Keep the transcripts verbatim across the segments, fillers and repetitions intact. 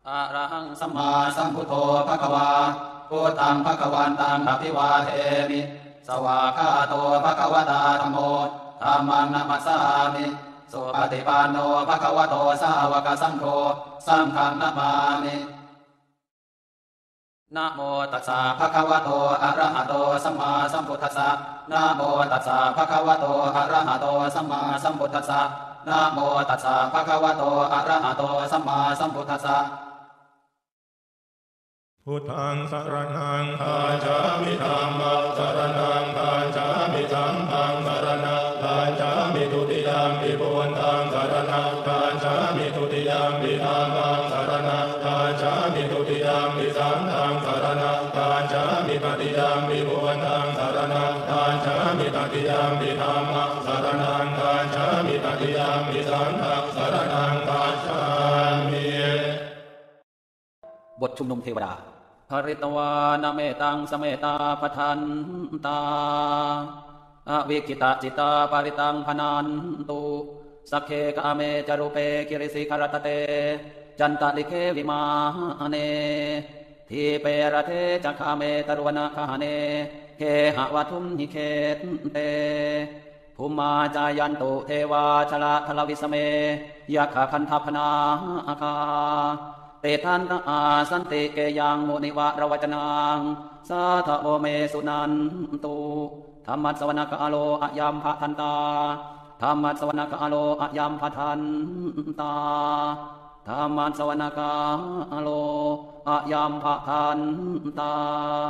อะระหังสัมมาสัมพุทโธภควาพุทธังภควันตังอภิวาเทมิสวากขาโตภควตาธัมโมธัมมังนัมสสามิสุปฏิปันโนภควโตสาวกสังโฆสังฆังนัมมามินะโมตัสสะภะคะวะโตอะระหะโตสัมมาสัมพุทธัสสะนะโมตัสสะภะคะวะโตอะระหะโตสัมมาสัมพุทธัสสะนะโมตัสสะภะคะวะโตอะระหะโตสัมมาสัมพุทธัสสะพุทธังสรณังคาจามิธัมมังสรณังคาจามิสังฆังสรณังคาจามิทุติยัมปิพุทธังสรณังคาจามิทุติยัมปิธัมมังสรณังคาจามิทุติยัมปิสังฆังสรณังคาจามิตติยัมปิพุทธังสรณังคาจามิตติยัมปิธัมมังสรณังคาจามิตติยัมปิสังฆังสรณังคาจามิบทชุมนุมเทวดาภริตวานเมตังสเมตาปทันตาอวิกิตาจิตาปริตังพนันตุสักเคกาเมจารุเปกิริสิคารตเตจันตลิเควิมาเนทีเปรเทจักขาเมตรวนาคาเนเคหะวัทุมหิเคตเตภูมาจายันตุเทวาชลาทลวิสเมยักขคันทัพนาคาเตทันตอาสันติเกยังมุนิวะระวจนังสาธโอเมสุนันตุธรรมัสวนาคาโลอะยัมภะทันตาธรรมัสวนาคาโลอะยัมภะทันตาธรรมัสวนาคาโลอะยัมภะทันตา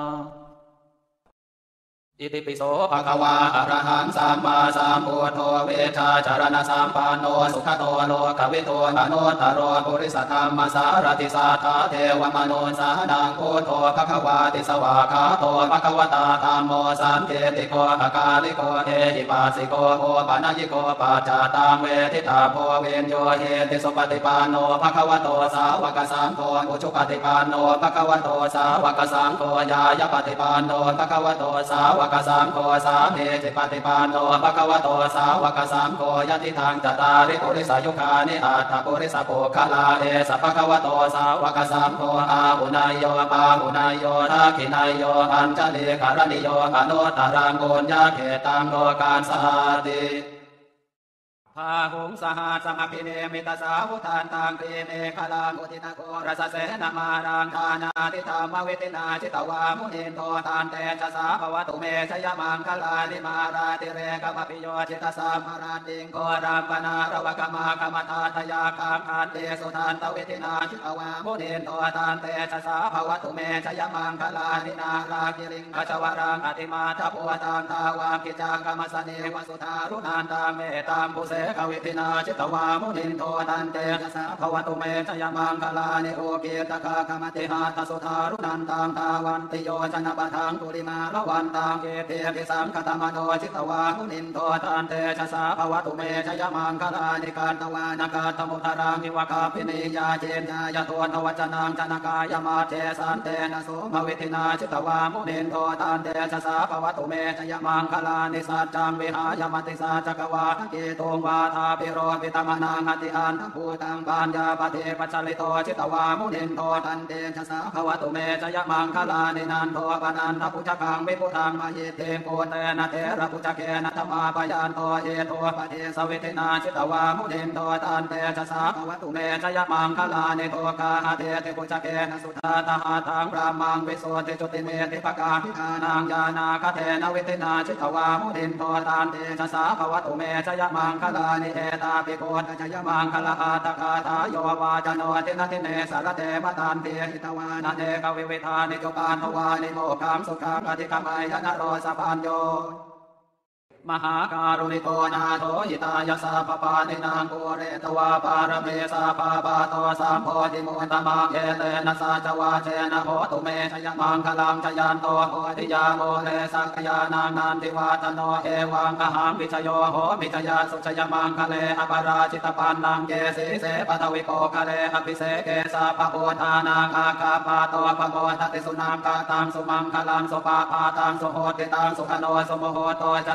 อิติปิโสภะคะวาอะระหังสัมมาสัมพุทโธเวชาจารณสัมปันโนสุขโตโลกวิโตมโนตโรปุริสธรรมสารติสัทธาเทวมโนสานังพุทโธภะคะวาติสวากขาโตภะคะวตาธัมโมสันเทติโกอากาลิโกเอหิปัสสิโกโอปานายิโกปัจจตังเวทิตาโพเวนโยเฮติสุปฏิปันโนภะคะวโตสาวกสังโฆอุชุปฏิปันโนภะคะวโตสาวกสังโฆญาญปฏิปันโนภะคะวโตสาวกสังโฆสาเมจิปฏิปันโนภะคะวะโตสาวกสังโฆยะติทางจตาริปุริสายุคานิอัตถปุริสโภคลาเอสะภะคะวะโตสาวกสังโฆอาหุนายโยปาหุนายโยทักขินายโยอัญจลิกรณิโยอนุตตรังโกญญาเขตังโลกาสาติพาหุงสหสัมภิเนมิตาสาวุทานตังตีเมฆลังอุทิตโกรสเสนามารังทานาทิธรรมเวทินาจิตวามุนินโตทานเตชะสาภวตุเมชยมังคลานิมาราติเรกปปิโยจิตสามาราติงโกรัมปนารวกมากรรมทาทยาคามทานเตสุทานตเวทินาจิตวามุนินโตทานเตชะสาภวตุเมชยมังคลานินารากิริงกัจวรังอติมาทัพวตังทาวากิจังกรรมสเนวสุธารุนันตาเมตามปุเสกวิตินาจิตวามุนินโทตันเตชะสาภวตุเมชยมังคลานิโอเกตกากรรมติหาตสุธารุนันตังทาวันติโยชนะปะทังตุลิมาละวันตังเกเตปิสังคตมโนจิตวามุนินโทตันเตชะสาภวตุเมชยมังคลานิการตวานากาตมุตรังวิวกาปินิยาเจนญายโทนวจนังจนกายมาเทสันเตนะโสมวิตินาจิตวามุนินโทตันเตชะสาภวตุเมชยมังคลานิสัจจังวิหายมติสาจักวาทเกโตวาทาปิโรปิตมนังอติอันทังภูตังปัญญาปเทปัจจลิโตจิตวามุนินโทตันเตชะสาภวตุเมชยมังคลานินันโทปนันทปุจจคังวิพุทังมหิเตโกเตนะเทระปุจจเกนะธรรมาปยันโตเอโตปเทสวิตินาจิตวามุนินโทตันเตชะสาภวตุเมชยมังคลานิโตกาหเทติปุจจเกนะสุทาตหาทังพระมังวิโสติจุติเมติปกาภิานังญาณาคเทนะวิตินาจิตวามุนินโทตันเตชะสาภวตุเมชยมังคลานิเอตาปิโกตชยมังคลาตคาทายโยวาจโนตินาทิเนสารเทปทานเทหิตวานะเนกวิเวทานิโจปานทวานิโมคัมสุขังอธิกรรมัยนโรสปัญโยมหาการุณิโกนาโถยิตายสัพพานินางโกเรตวาปารเมสัพพาโตสัมโพธิมุตตมะเยเตนะสาจวาเชนะโหตุเมชยมังคลังชยันโตโหติยาโมเรสักยานางนันติวาตโนเอวังอหังวิชโยโหมิชยาสุชยมังคะเลอปราชิตปันนังเกสีเสปทวิโกคะเลอภิเสเกสัพพโพธานาคาคาปาโตปโมทติสุนังกาตังสุมังคลังสุปาปาตังสุโหติตังสุขโนสุโมโหโตจะสุเย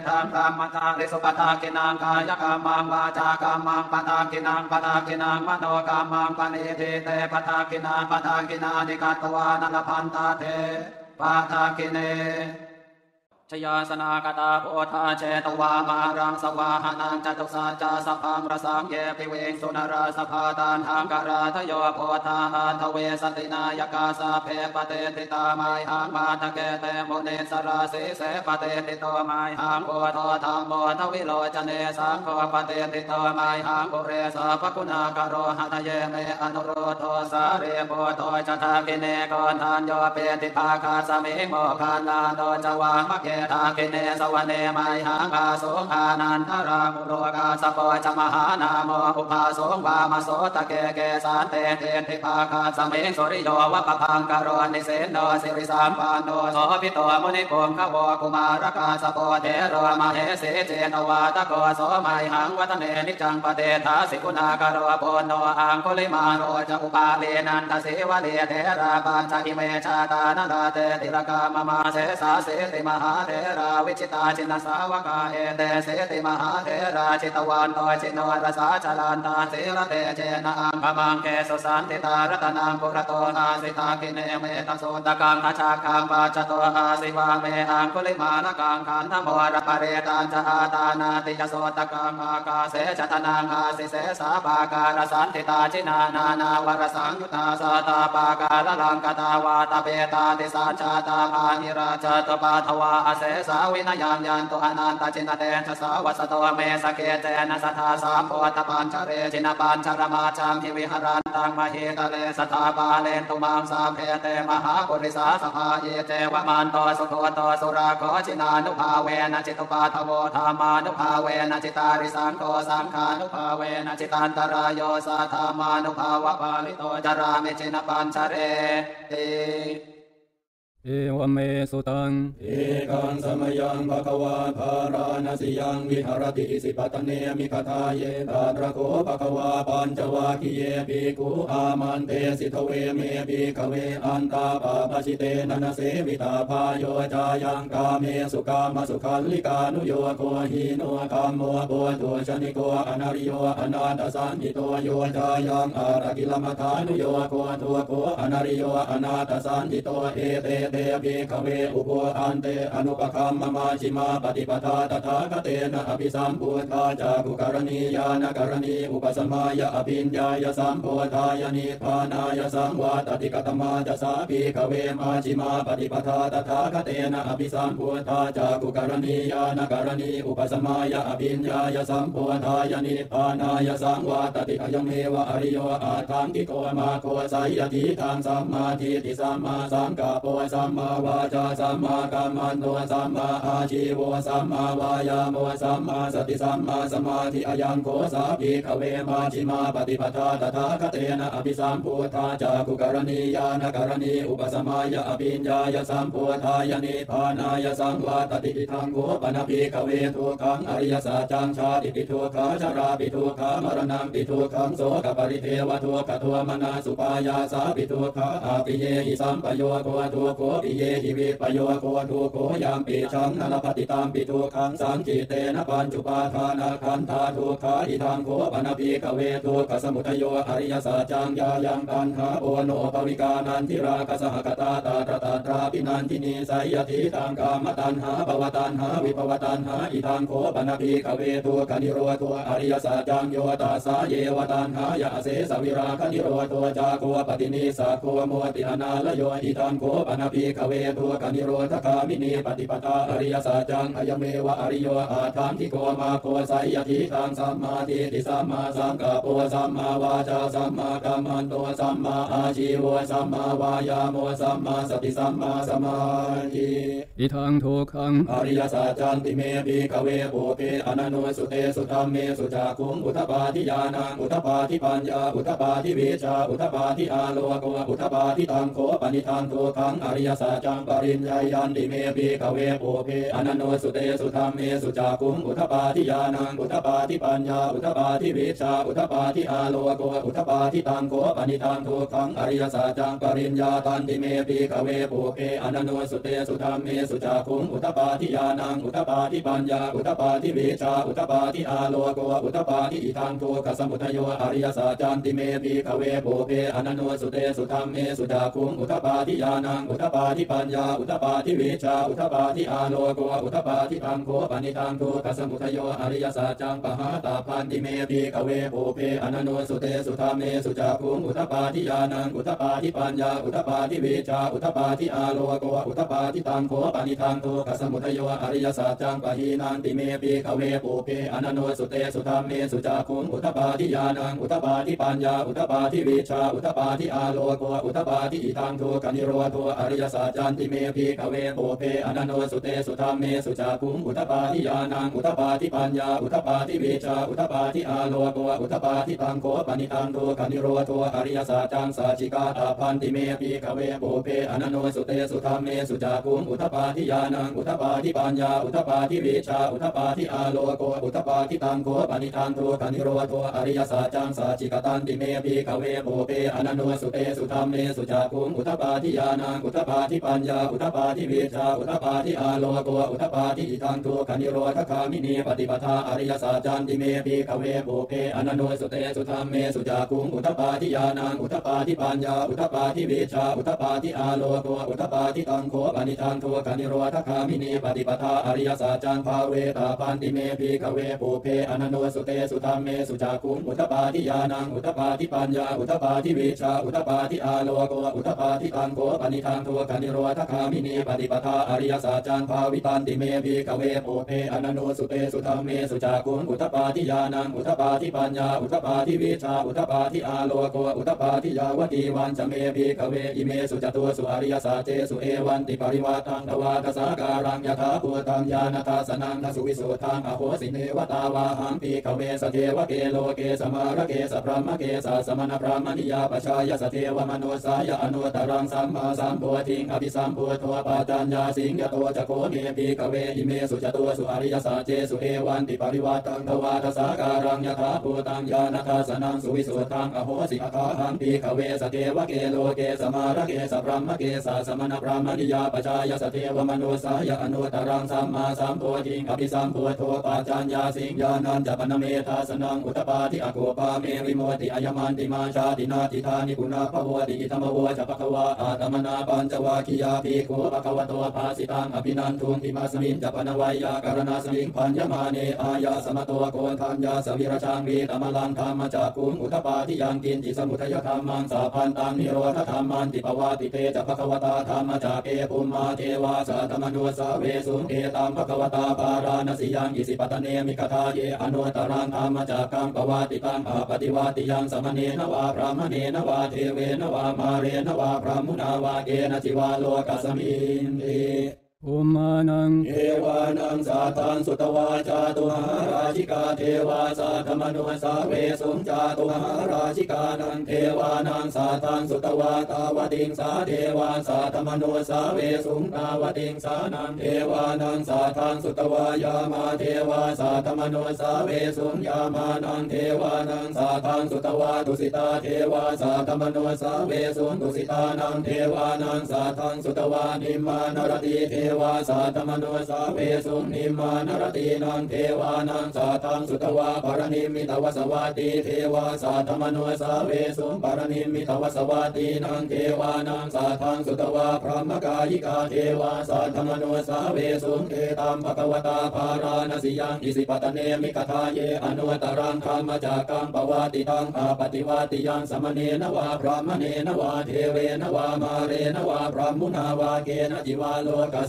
ทังกรรมตาริสุปตากินังกายกรรมังวาจากรรมังปตากินังปตากินังมโนกรรมังปณิทิเตปตากินาปตากินานิกัตวานัลพันตาเทปตากิเนชยาสนากตาโพธาเจตวามารังสวาหานังจตุสัจจาสัพพังประสังเยปิเวงสุนราสภาตานหังการาทโยโพธาหันทเวสตินายกาสาเพปเตติตาไมหังมาตะเกเตโมเนสราสีเสปเตติโตไมหังโพธธรรมโมทวิโลจเนสังโฆปเตติโตไมหังปุเรสาภกุณากโรหัตเยเมอนุโรโทสาเรโพโตจทากิเนกอนทานโยเปติภาคาสมิโมคานาโนจวามะเกทากิเนสวเนไมหังกาโสงานันทรามุโรกาสปะจมหานาโมอุปาโสงวามโสตะเกเกสานเตเตติภาคาสมิงสุริโยวัปพังกโรนิเสนโนสิริสามปานโนโสภิโตมุนิโกมขวกุมารกาสปะเทโรมเหสีเจนวาตะโกโสไมหังวัตเนนิจังปเตทาสิกุณากโรโพโนอังคุลิมาโรจะอุปาเลนันทเสวะเลเทราปานชาอิเมชาตานาราเตติรกามมาเสสาเสติมหาเทราวิจิตาจินสาวกาเอเตเสติมหาเทราจิตวันโตจิโนรสาจลานตาเสรเตเจนะอังคมังเกสุสันติตารตนังปุระโตอาสิตากิเนเมตโสตกังขชาคังปาจโตอาสิวาเมอังคุลิมานะกังขันธโมระปะเรตันจหาตานาติยโสตกังอากาเสจตนังอาสิเสสาปาการสันติตาจินานานาวรสังยุตาสตาปาการลังกตาวาตเปตาติสานชาตาภานิราชตปาทวาอเสสาวินยานยันตุอนันตจินเตชะสาวัสโตเมสเกเจนะสัทธาสามโพธปัญชเรจินปัญชรมาจังทิวิหารันตังมหิตะเลสตาบาเลนตุมังสามเพเตมหาปุริสาสภาเยเจวมันโตสุโคโตสุราโคจินานุภาเวนะจิตุปาทโวธามานุภาเวนะจิตาริสังโฆสังขานุภาเวนะจิตันตรายโยสัทธามานุภาวะปาลิโตจรามิจินปัญชเรติเอวเมสุตังเอกังสมยังภควาภาราณสิยังวิหรติสิปตเนมิคทาเยตาตระโคภควาปัญจวาคิเยปิกุอามันเตสิทเวเมปิขเวอันตาปาปชิเตนะนะเสวิตาภาโยจายังกาเมสุกามสุขัลลิกานุโยโกหิโนกามโมโพตุชนิโกอนาริโยอนาตสันติโตโยจายังอาระกิลมัทานุโยโกตุโกอนาริโยอนาตสันติโตเอเตเตปิขเวอุโภอันเตอนุปคัมมมาชิมาปฏิปทาตถาคเตนะอภิสัมพุทธาจากุกรณียานกรณีอุปสมายะอภิญญายสัมโพธายนิพพานายสังวาตติกตมาจะสาปิขเวมาชิมาปฏิปทาตถาคเตนะอภิสัมพุทธาจากุกรณียานกรณีอุปสมายะอภิญญายสัมโพธายนิพพานายสังวาตติกยเมวะอริโยอาทังกิโกมาโคไสยทิทางสัมมาทิฏฐิสัมมาสังกัปโปสัมมาวาจาสัมมากัมมันโตสัมมาอาชีโวสัมมาวายาโมสัมมาสติสัมมาสมาธิอายังโกสาภิกขเวมาชิมาปฏิปทาตถาคเตนะอภิสัมพุทธาจากุกรณียานกรณีอุปสมายะอภิญญายสัมโพธายนิพพานายสังวาตติปิทังโกปนภิกขเวทุกขังอริยสัจจังชาติปิทุกขาชราปิทุกขามรณังปิทุกขังโสกปริเทวทุกขโทมนาสุปายาสาปิทุกขาอาปิเยหิสัมปโยโกทุกโกปิเยหิวิปโยโกทุโกยามปีชังนรปฏิตามปิทุขังสังกิเตนะปัญจุปาทานาคันธาทุกขาอิทังโกปนภิกขเวทุกขสมุทโยอริยสัจจังยายังตัณหาโอโนปวิกานันทิราคสหกตาตาตตาตราปินันทินีไสยทิตังกามตัณหาภวตัณหาวิภวตัณหาอิทังโกปนภิกขเวทุกขนิโรธอริยสัจจังโยตัสสะเยวตัณหายาเสสวิราคนิโรธจาโกปฏินิสัตโกโมติอนาลโยอิทังโกปนภิกขเวทุกขนิโรธคามินีปฏิปทาอริยสัจจังอายเมวะอริโยอาทังทิโกมาโคไสยทิทังสัมมาทิฏฐิสัมมาสังกัปโปสัมมาวาจาสัมมากัมมันโตสัมมาอาชีโวสัมมาวายาโมสัมมาสติสัมมาสมาธิอิทังทุกขังอริยสัจจันติเมภิกขเวโภเปอนันโนสุเตสุธัมเมสุจาคุงอุทปาทิญาณังอุทปาทิปัญญาอุทปาทิเวชาอุทปาทิอาโลโกอุทปาทิตังโขปนิทังทุกขังอริยยสัจจังปริญญายันติเมปิกเวโภเพอนันโนสุเตสุธรรมเมสุจาคุมอุทปาทิญาณังอุทปาทิปัญญาอุทปาทิวิชาอุทปาทิอาโลโกอุทปาทิตังโกปณิตังทุกขังอริยสัจจังปริญญาตันติเมปิกเวโภเพอนันโนสุเตสุธรรมเมสุจาคุมอุทปาทิญาณังอุทปาทิปัญญาอุทปาทิวิชาอุทปาทิอาโลโกอุทปาทิอิทังทุกขสมุทัยโยอริยสัจจันติเมปิกเวโภเพอนันโนสุเตสุธรรมเมสุจาคุมอุทปาทิญาณังอุทปาทิปัญญาอุทปาทิวิชาอุทปาทิอาโลโกอุทปาทิตังโกปณิตังทุกขสมุทัยโยอริยสัจจังปหาตาพันติเมปิกเวโภเพอนันโนสุเตสุธรรมเมสุจาคุมอุทปาทิญาณังอุทปาทิปัญญาอุทปาทิวิชาอุทปาทิอาโลโกอุทปาทิตังโกปณิตังทุกขสมุทัยโยอริยสัจจังปหีนันติเมปิกเวโภเพอนันโนสุเตสุธรรมเมสุจาคุมอุทปาทิญาณังอุทปาทิปัญญาอุทปาทิวิชาอุทปาทิอาโลโกอุทปาทิอิทังทุกขนิโรธอริยสัจจันติเมปิกเวโภเพอนันโนสุเตสุธรรมเมสุจาคุมอุทปาทิญาณังอุทปาทิปัญญาอุทปาทิวิชาอุทปาทิอาโลโกอุทปาทิตังโกปณิตังทุกขนิโรธอริยสัจจังสัจจิกาตาพันติเมปิกเวโภเพอนันโนสุเตสุธรรมเมสุจาคุมอุทปาทิญาณังอุทปาทิปัญญาอุทปาทิวิชาอุทปาทิอาโลโกอุทปาทิตังโกปณิตังทุกขนิโรธอริยสัจจังสัจจิกตันติเมปิกเวโภเพอนันโนสุเตสุธรรมเมสุจาคุมอุทปาทิญาณังอุทปาทิปัญญาอุทปาทิวิชาอุทปาทิอาโลโกอุทปาทิอิทังทุกขนิโรธคามินีปฏิปทาอริยสัจจันติเมปิกเวโภเพอนันโนสุเตสุธรรมเมสุจาคุมอุทปาทิญาณังอุทปาทิปัญญาอุทปาทิวิชาอุทปาทิอาโลโกอุทปาทิตังโกปณิตังทุกขนิโรธคามินีปฏิปทาอริยสัจจังภาเวตาพันติเมปิกเวโภเพอนันโนสุเตสุธรรมเมสุจาคุมอุทปาทิญาณังอุทปาทิปัญญาอุทปาทิวิชาอุทปาทิอาโลโกอุทปาทิตังโกปณิตังทุกขนิโรธคามินีปฏิปทาอริยสัจจังภาวิตันติเมปิกเวโภเพอนันโนสุเตสุธรรมเมสุจาคุมอุทปาทิญาณังอุทปาทิปัญญาอุทปาทิวิชาอุทปาทิอาโลโกอุทปาทิยาวตีวันจเมปิกเวอิเมสุจตุสุอริยสัจเจสุเอวันติปริวาตังทวาทสาการังยถาภูตังญาณทัสสนังทสุวิสุทังอโหสิเนวตาวาหังปิกเวสเทวเกโลเกสมารเกสพรหมเกสสมณพรหมนิยาปชายสเทวมโนสายอนุตรังสัมมาสัมโพธิงอภิสัมโพธปาจัญญาสิงยโตจโคเมปิกเวอิเมสุจตุสุอริยสัจเจสุเอวันติปริวาตังทวาทสาการังยถาภูตังญาณทัสสนังสุวิสุทังอโหสิอาคาหังปิกเวสเทวเกโลเกสมารเกสพรหมเกสสมณพรหมนิยาปชายสเทวมโนสายอนุตรังสัมมาสัมโพธิงอภิสัมโพธปาจัญญาสิงญาณัญจปนเมธาสนังอุตปาทิอโกปาเมริโมติอายมันติมาชาตินาติธานิกุณาภโวติอิธรรมโวจะปะคะวาอาตมนาปัญจวาคียาภิกขุปะคะวะโตภาสิตังอภินันทุงติมาสมิงจะปนวัยยากรณาสมิงพัญญมาเนอายาสมโตโกทัญญาสวิรชังวีตมลังธรรมจักขุงอุตปาทิยังกินจิสมุทัยธรรมังสาพันตังนิโรธธรรมันติปวาติเตจะปะคะวตาธรรมจักเกปุมมาเทวาสะธรรมนุสาเวสุเอตัมปะคะวตาปาราณสียังอิสิปตเนมิกทาเยอนุตรังธรรมจักกังปวาติตังอาปฏิวาติยังสมเนนวาพระมเนนวาเทเวนวามาเรนวาพระมุนาวาเกณจิวาโลกัสมินเตอุมานังเอวานังสาทังสุตวาจาตุหาราชิกาเทวาสาธมนุสาเวสุงจาตุหาราชิกานังเทวานังสาทังสุตวาตาวติงสาเทวาสาธมนุสาเวสุงตาวติงสานังเทวานังสาทังสุตวายามาเทวาสาธมนุสาเวสุงยามานังเทวานังสาทังสุตวาตุสิตาเทวาสาธมนุสาเวสุงตุสิตานังเทวานังสาทังสุตวานิมานรติเทวาสาธมนุสาเวสุนิมานรตินังเทวานังสาทังสุตวาปรณิมิตวสวัตติเทวาสาธมนุสาเวสุปรณิมิตวสวัตตินังเทวานังสาทังสุตวาพระมกายิกาเทวาสาธมนุสาเวสุเอตัมภควตาภาราณสิยังอิสิปตเนมิกทาเยอนุตรังธรรมจักกังปวาติตังอาปฏิวาติยังสมเนนวาพระมเนนวาเทเวนวามาเรนวาพระมุนาวาเกณจิวาโลกัส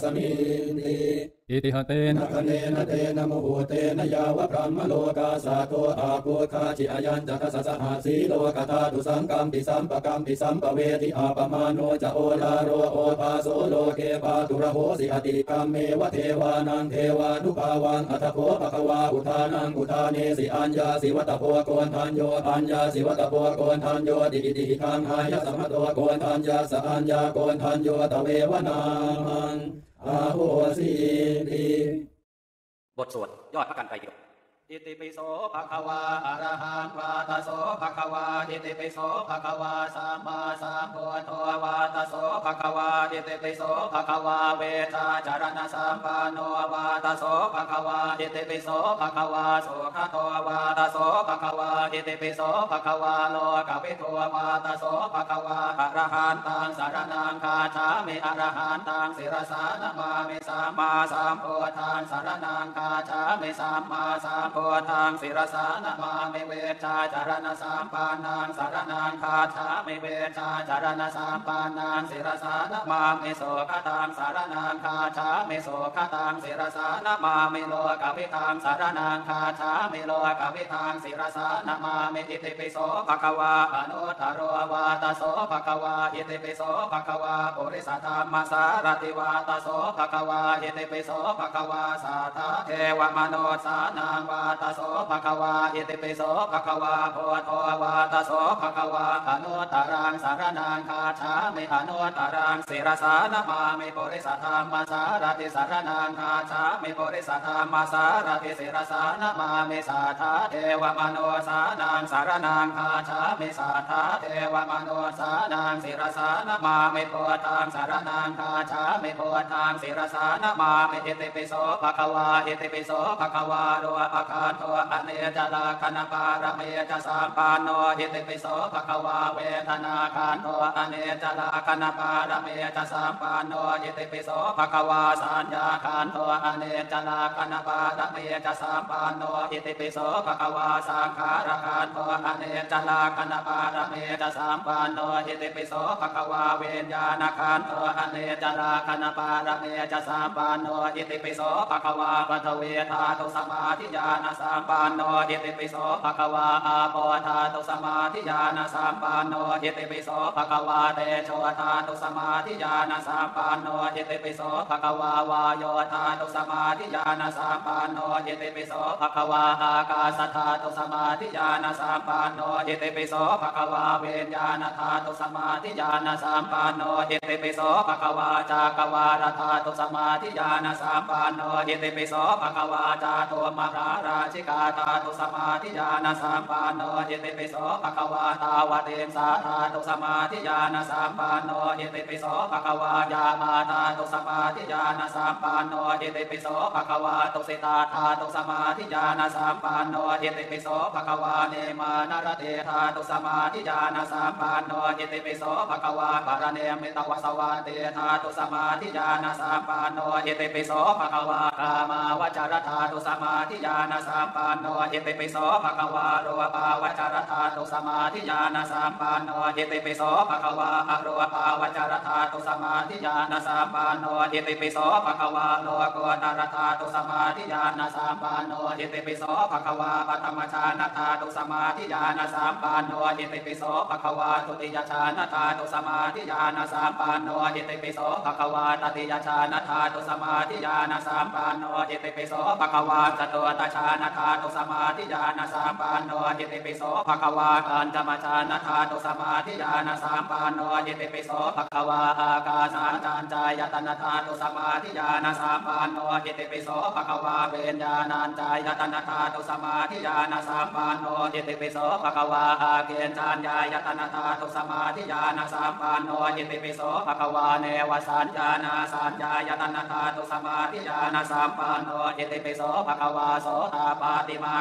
มิติอิติหะเตนะคะเนนะเตนะโมโหเตนะยาวะพรหมโลกาสาโตอาโกคาจิอายัญจักสสหาสีโลกธาตุสังกัมปิสัมปกัมปิสัมปเวทิอาปมาโนจะโอลาโรโอภาโสโลเกปาตุระโหสิอติกัมเมวะเทวานังเทวานุภาวังอัตโภปะคะวาอุทานังอุทาเนสิอัญญาสิวัตโพโกนทันโยอัญญาสิวัตโพโกนทันโยติอิติทังหายะสัมมโตโกนทันยาสอัญญาโกนทันโยตเววนามังอาโหสิติบทสวดยอดพระกันไตรปิฎกอิติปิโสภะคะวาอะระหังวาตโสภะคะวาอิติปิโสภะคะวาสัมมาสัมพุทโธวาตโสภะคะวาอิติปิโสภะคะวาเวทาจารณสัมปันโนวาตโสภะคะวาอิติปิโสภะคะวาสุขโตวาตโสภะคะวาอิติปิโสภะคะวาโลกวิทูวาตโสภะคะวาอะระหันตังสารนังคาฉามิอะระหันตังศิรสานะมามิสัมมาสัมพุทธังสารนังคาฉามิสัมมาสัมพุทธังศิรสานะมามิเวชาจารณสัมปันนังสารนังคาฉามิเวชาจารณสัมปันนังศิรสานะมามิโสขตังสารนังคาฉามิโสขตังศิรสานะมามิโลกวิทังสารนังคาฉามิโลกวิทังศิรสานะมามิอิติปิโสภะคะวาอนุตตรวาตโสภะคะวาอิติปิโสภะคะวาปุริสธรรมสารติวาตโสภะคะวาอิติปิโสภะคะวาสัทธาเทวมโนสานังวาตโสภะคะวาอิติปิโสภะคะวาโพธวาตโสภะคะวาอนุตตรังสารนังคาฉามิอนุตตรังศิรสานะมามิปุริสธรรมสารติสารนังคาฉามิปุริสธรรมสารติศิรสานะมามิสัทธาเทวมโนสานังสารนังคาฉามิสัทธาเทวมโนสานังศิรสานะมามิโพธังสารนังคาฉามิโพธังศิรสานะมามิอิติปิโสภะคะวาอิติปิโสภะคะวาโรภะคะโตอเนจลาคณปารเมจสัมปันโนอิติปิโสภะคะวาเวทนาคันโตอเนจลาคณปารเมจสัมปันโนอิติปิโสภะคะวาสัญญาคันโตอเนจลาคณปารเมจสัมปันโนอิติปิโสภะคะวาสังขารคันโตอเนจลาคณปารเมจสัมปันโนอิติปิโสภะคะวาเวญญาณคันโตอเนจลาคณปารเมจสัมปันโนอิติปิโสภะคะวาปัทเวธาตุสมาธิญาณสัมปันโนอิติปิโสภะคะวาอาโปธาตุสมาธิญาณสัมปันโนอิติปิโสภะคะวาเตโชธาตุสมาธิญาณสัมปันโนอิติปิโสภะคะวาวาโยธาตุสมาธิญาณสัมปันโนอิติปิโสภะคะวาอากาศธาตุสมาธิญาณสัมปันโนอิติปิโสภะคะวาเวญญาณธาตุสมาธิญาณสัมปันโนอิติปิโสภะคะวาจากวาลธาตุสมาธิญาณสัมปันโนอิติปิโสภะคะวาจาตุมหาราชิกาธาตุสมาธิญาณสัมปันโนอิติปิโสภะคะวาตาวเตมสาธาตุสมาธิญาณสัมปันโนอิติปิโสภะคะวายามาธาตุสมาธิญาณสัมปันโนอิติปิโสภะคะวาตุสิตาธาตุสมาธิญาณสัมปันโนอิติปิโสภะคะวาเนมานรเตธาตุสมาธิญาณสัมปันโนอิติปิโสภะคะวาปารเนมิตวสวาเตธาตุสมาธิญาณสัมปันโนอิติปิโสภะคะวากามาวจรธาตุสมาธิญาณสัมปันโนอิติปิโสภะคะวาโรปาวจรธาตุสมาธิญาณสัมปันโนอิติปิโสภะคะวาอโรปาวจรธาตุสมาธิญาณสัมปันโนอิติปิโสภะคะวาโลกุตรธาตุสมาธิญาณสัมปันโนอิติปิโสภะคะวาปฐมฌานธาตุสมาธิญาณสัมปันโนอิติปิโสภะคะวาทุติยฌานธาตุสมาธิญาณสัมปันโนอิติปิโสภะคะวาตติยฌานธาตุสมาธิญาณสัมปันโนอิติปิโสภะคะวาจตุตฌานธาตุสมาธิญาณสัมปันโนอิติปิโสภะคะวาปัญจมฌานธาตุสมาธิญาณสัมปันโนอิติปิโสภะคะวาอากาสาจารจายตนะธาตุสมาธิญาณสัมปันโนอิติปิโสภะคะวาเวญญาณัญจายตนะธาตุสมาธิญาณสัมปันโนอิติปิโสภะคะวาอาเกณจานญายตนะธาตุสมาธิญาณสัมปันโนอิติปิโสภะคะวาเนวสัญญาณสัญญายตนะธาตุสมาธิญาณสัมปันโนอิติปิโสภะคะวาโสตาปาติมาคธา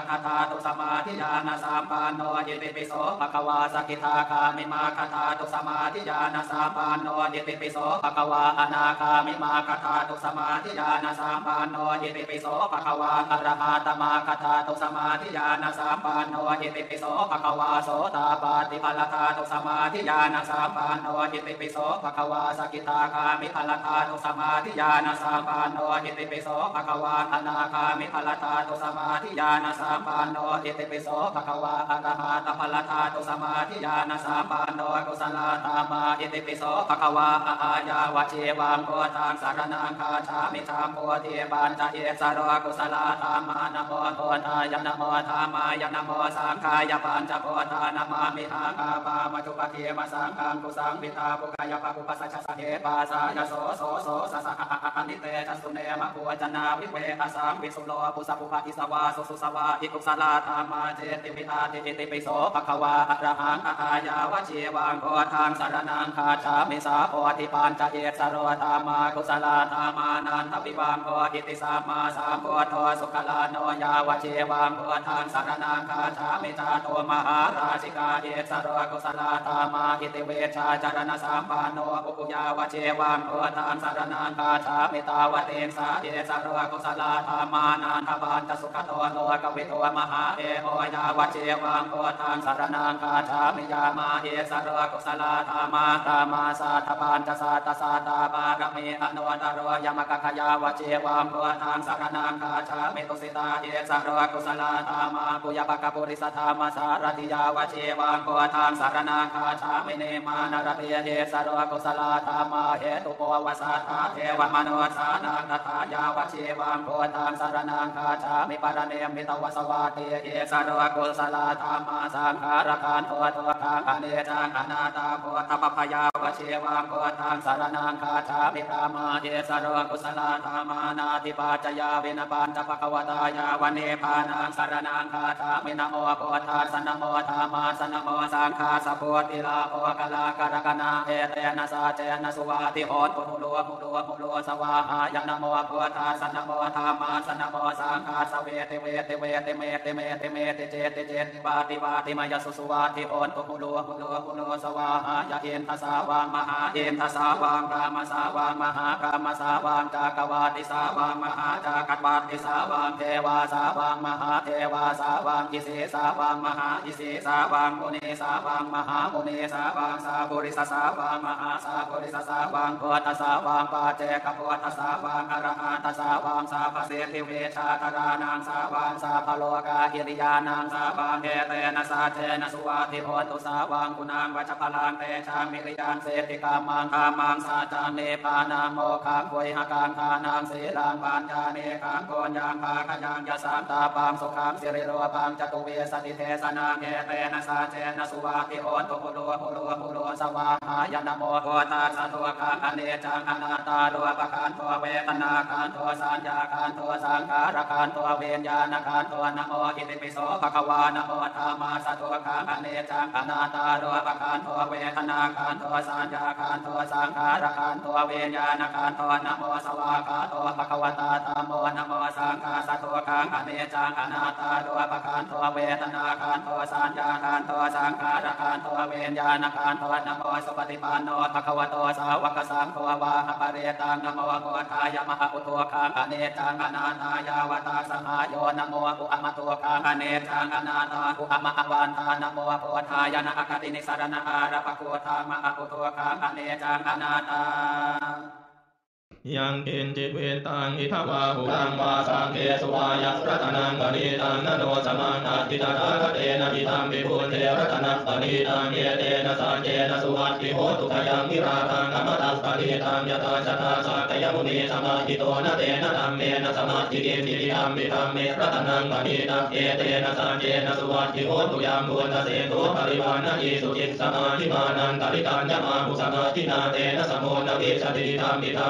ตุสมาธิญาณสัมปันโนอิติปิโสภควาสกิทาคามิมาคทาตุสมาธิญาณสัมปันโนอิติปิโสภควาอนาคามิมาคทาตุสมาธิญาณสัมปันโนอิติปิโสภควาอรหัตมาคทาตุสมาธิญาณสัมปันโนอิติปิโสภควาโสตาปาติภลทาตุสมาธิญาณสัมปันโนอิติปิโสภควาสกิทาคามิภลทาตุสมาธิญาณสัมปันโนอิติปิโสภควาอนาคามิภลทาตุสมาธิญาณสัมปันโนอิติปิโสภควาอรหัตภลทาตุสมาธิญาณสัมปันโนกุศลธรรมาอิติปิโสภควาอาญาวเชวังโพธังสารนังคาชามิธรรมโพธิปัญจเอสโรกุศลธรรมานะโมโพธายนะโมธรรมายนะโมสังฆายปัญจโพธานะมามิหังอาปามัจจุปะเทมสังฆังกุสังวิทาปุกายภะปุปัสสะสะเทปาสายโสโสโสสะสะอะนิเตจัสุเนมะโพจนาวิเวอสังวิสุโลปุสปุภะอิสวาสุสุสวาอิกุศลธรรมาเจติวิทาติติปิโสภควาอะระหังอาญาวเชวังโพธังสารนังคาชามิสาโพธิปัญจเอสโรธรรมากุศลธรรมานันทปิวังโพอิติสัมมาสัมพุทโธสุขลาโนยาวเชวังโพธังสารนังคาชามิจาโตมหาราชิกาเอสโรกุศลธรรมาอิติเวชาจารณสัมปันโนปุปุยาวเชวังโพธังสารนังคาชามิตาวเตงสาเอสโรกุศลธรรมานันทปันจสุขโตโลกวิโตมหาเอโหยาวเชวังโพธังสารนังคาชามิยามาเอสโรกุศลธรรมาตามาสาทปันจสาตสาตาบารมีอนุตโรยมกขยาวเชวังโพธังสารนังคาชามิตุสิตาเอสโรกุศลธรรมาปุยปกปุริสธรรมสารติยาวเชวังโพธังสารนังคาชามิเนมานรเตเอสโรกุศลธรรมาเหตุโพวสัทธาเทวมโนสานังตถายาวเชวังโพธังสารนังคาชามิปารเนมิตวสวาเตเอสโรกุศลธรรมาสังขารการโทโททังอเนจังอนาตาโพธปพยาวเชวังโพธังสารนังคาชามิพรามาเอสโรกุศลธรรมานาติปัจจยาเวนะปัญจภควตายาวเนปานังสารนังคาชามินะโมโพธังสนะโมธรรมาสนะโมสังฆาสะโพธิลาโภกลากรกนาเอเตนะสาเจนะสุวาติโหนปุโลปุโลปุโลสวาหายนะโมโพธังสนะโมธรรมาสนะโมสังฆาสะเวเตเวเตเวเตเมเตเมเตเมเตเจเตเจติวาติวาติมายสุสุวาติโหนปุโลปุโลปุโลสวาหายะเอนทสาวังมหาเอนทสาวังกามสาวังมหากามสาวังจากวาติสาวังมหาจากวาติสาวังเทวาสาวังมหาเทวาสาวังอิเสสาวังมหาอิเสสาวังมุนีสาวังมหามุนีสาวังสาปุริสสาวังมหาสาปุริสสาวังโพธสาวังปาเจกโพธสาวังอรหัตสาวังสาภเสติเวชาตรานังสาวังสาภโลกาหิริยานังสาวังเอเตนะสาเจนะสุวาติโหตุสาวังกุณังวัชพลังเตชามิริยานเสติกามังคามังสาจาเนปานังโมขังโวยหกังคานังศีลังปัญญาเนขังโกญญังภาคยังยสามตาปังสุขังสิริโรปังจตุเวสติเทสนาเอเตนะสาเจนะสุวาติโหตุปุโลปุโลปุโลสวาหายนะโมโพธังสะโทคังอเนจังอนาตาโลปะคันโทเวทนาคันโทสัญญาคันโทสังขารคันโทเวญญาณคันโทนะโมอิติปิโสภควานะโมธรรมาสะโทคังอเนจังอนาตาโลปะคันโทเวทนาคันโทสัญญาคันโทสังขารคันโทเวญญาณคันโทนะโมสวากาโตภควตาธัมโมนะโมสังฆาสะโทคังอเนจังอนาตาโลปะคันโทเวทนาคันโทสัญญาคันโทสังขารคันโทเวญญาณคันโทนะโมสุปฏิปันโนภควโตสาวกสังโฆวาหปะเรตังนะโมโพธายมหาอุทโธคังอเนจังอนาตายาวตาสหายโยนะโมอุอมโตคังอเนจังอนาตาอุอมหวันทานะโมโพธายนะอคตินิสรณอาระปะโคธามหาอุทโธคังอเนจังอนาตายังกินจิตเวตังอิทวาหุรังวาสังเกสุวายัสรัตนังกณิตังนโนสมานาติตาคเตนะอิทัมปิภูเทรัตนังกณิตังเยเตนะสัจเจนะสุวัตติโหตุขยังมิราคังอมตัสกณิตังยตาชนะสัตยมุนีสมาหิโตนะเตนะธัมเมนะสมาธิเกติติธัมมิธัมเมรัตนังกณิตังเยเตนะสัจเจนะสุวัตติโหตุยังบุญเสตุปริวานะอิสุจิตสมาธิมานันตริตัญญมาหุสมาธินาเตนะสมุนะวิชติธัมมิธัมเม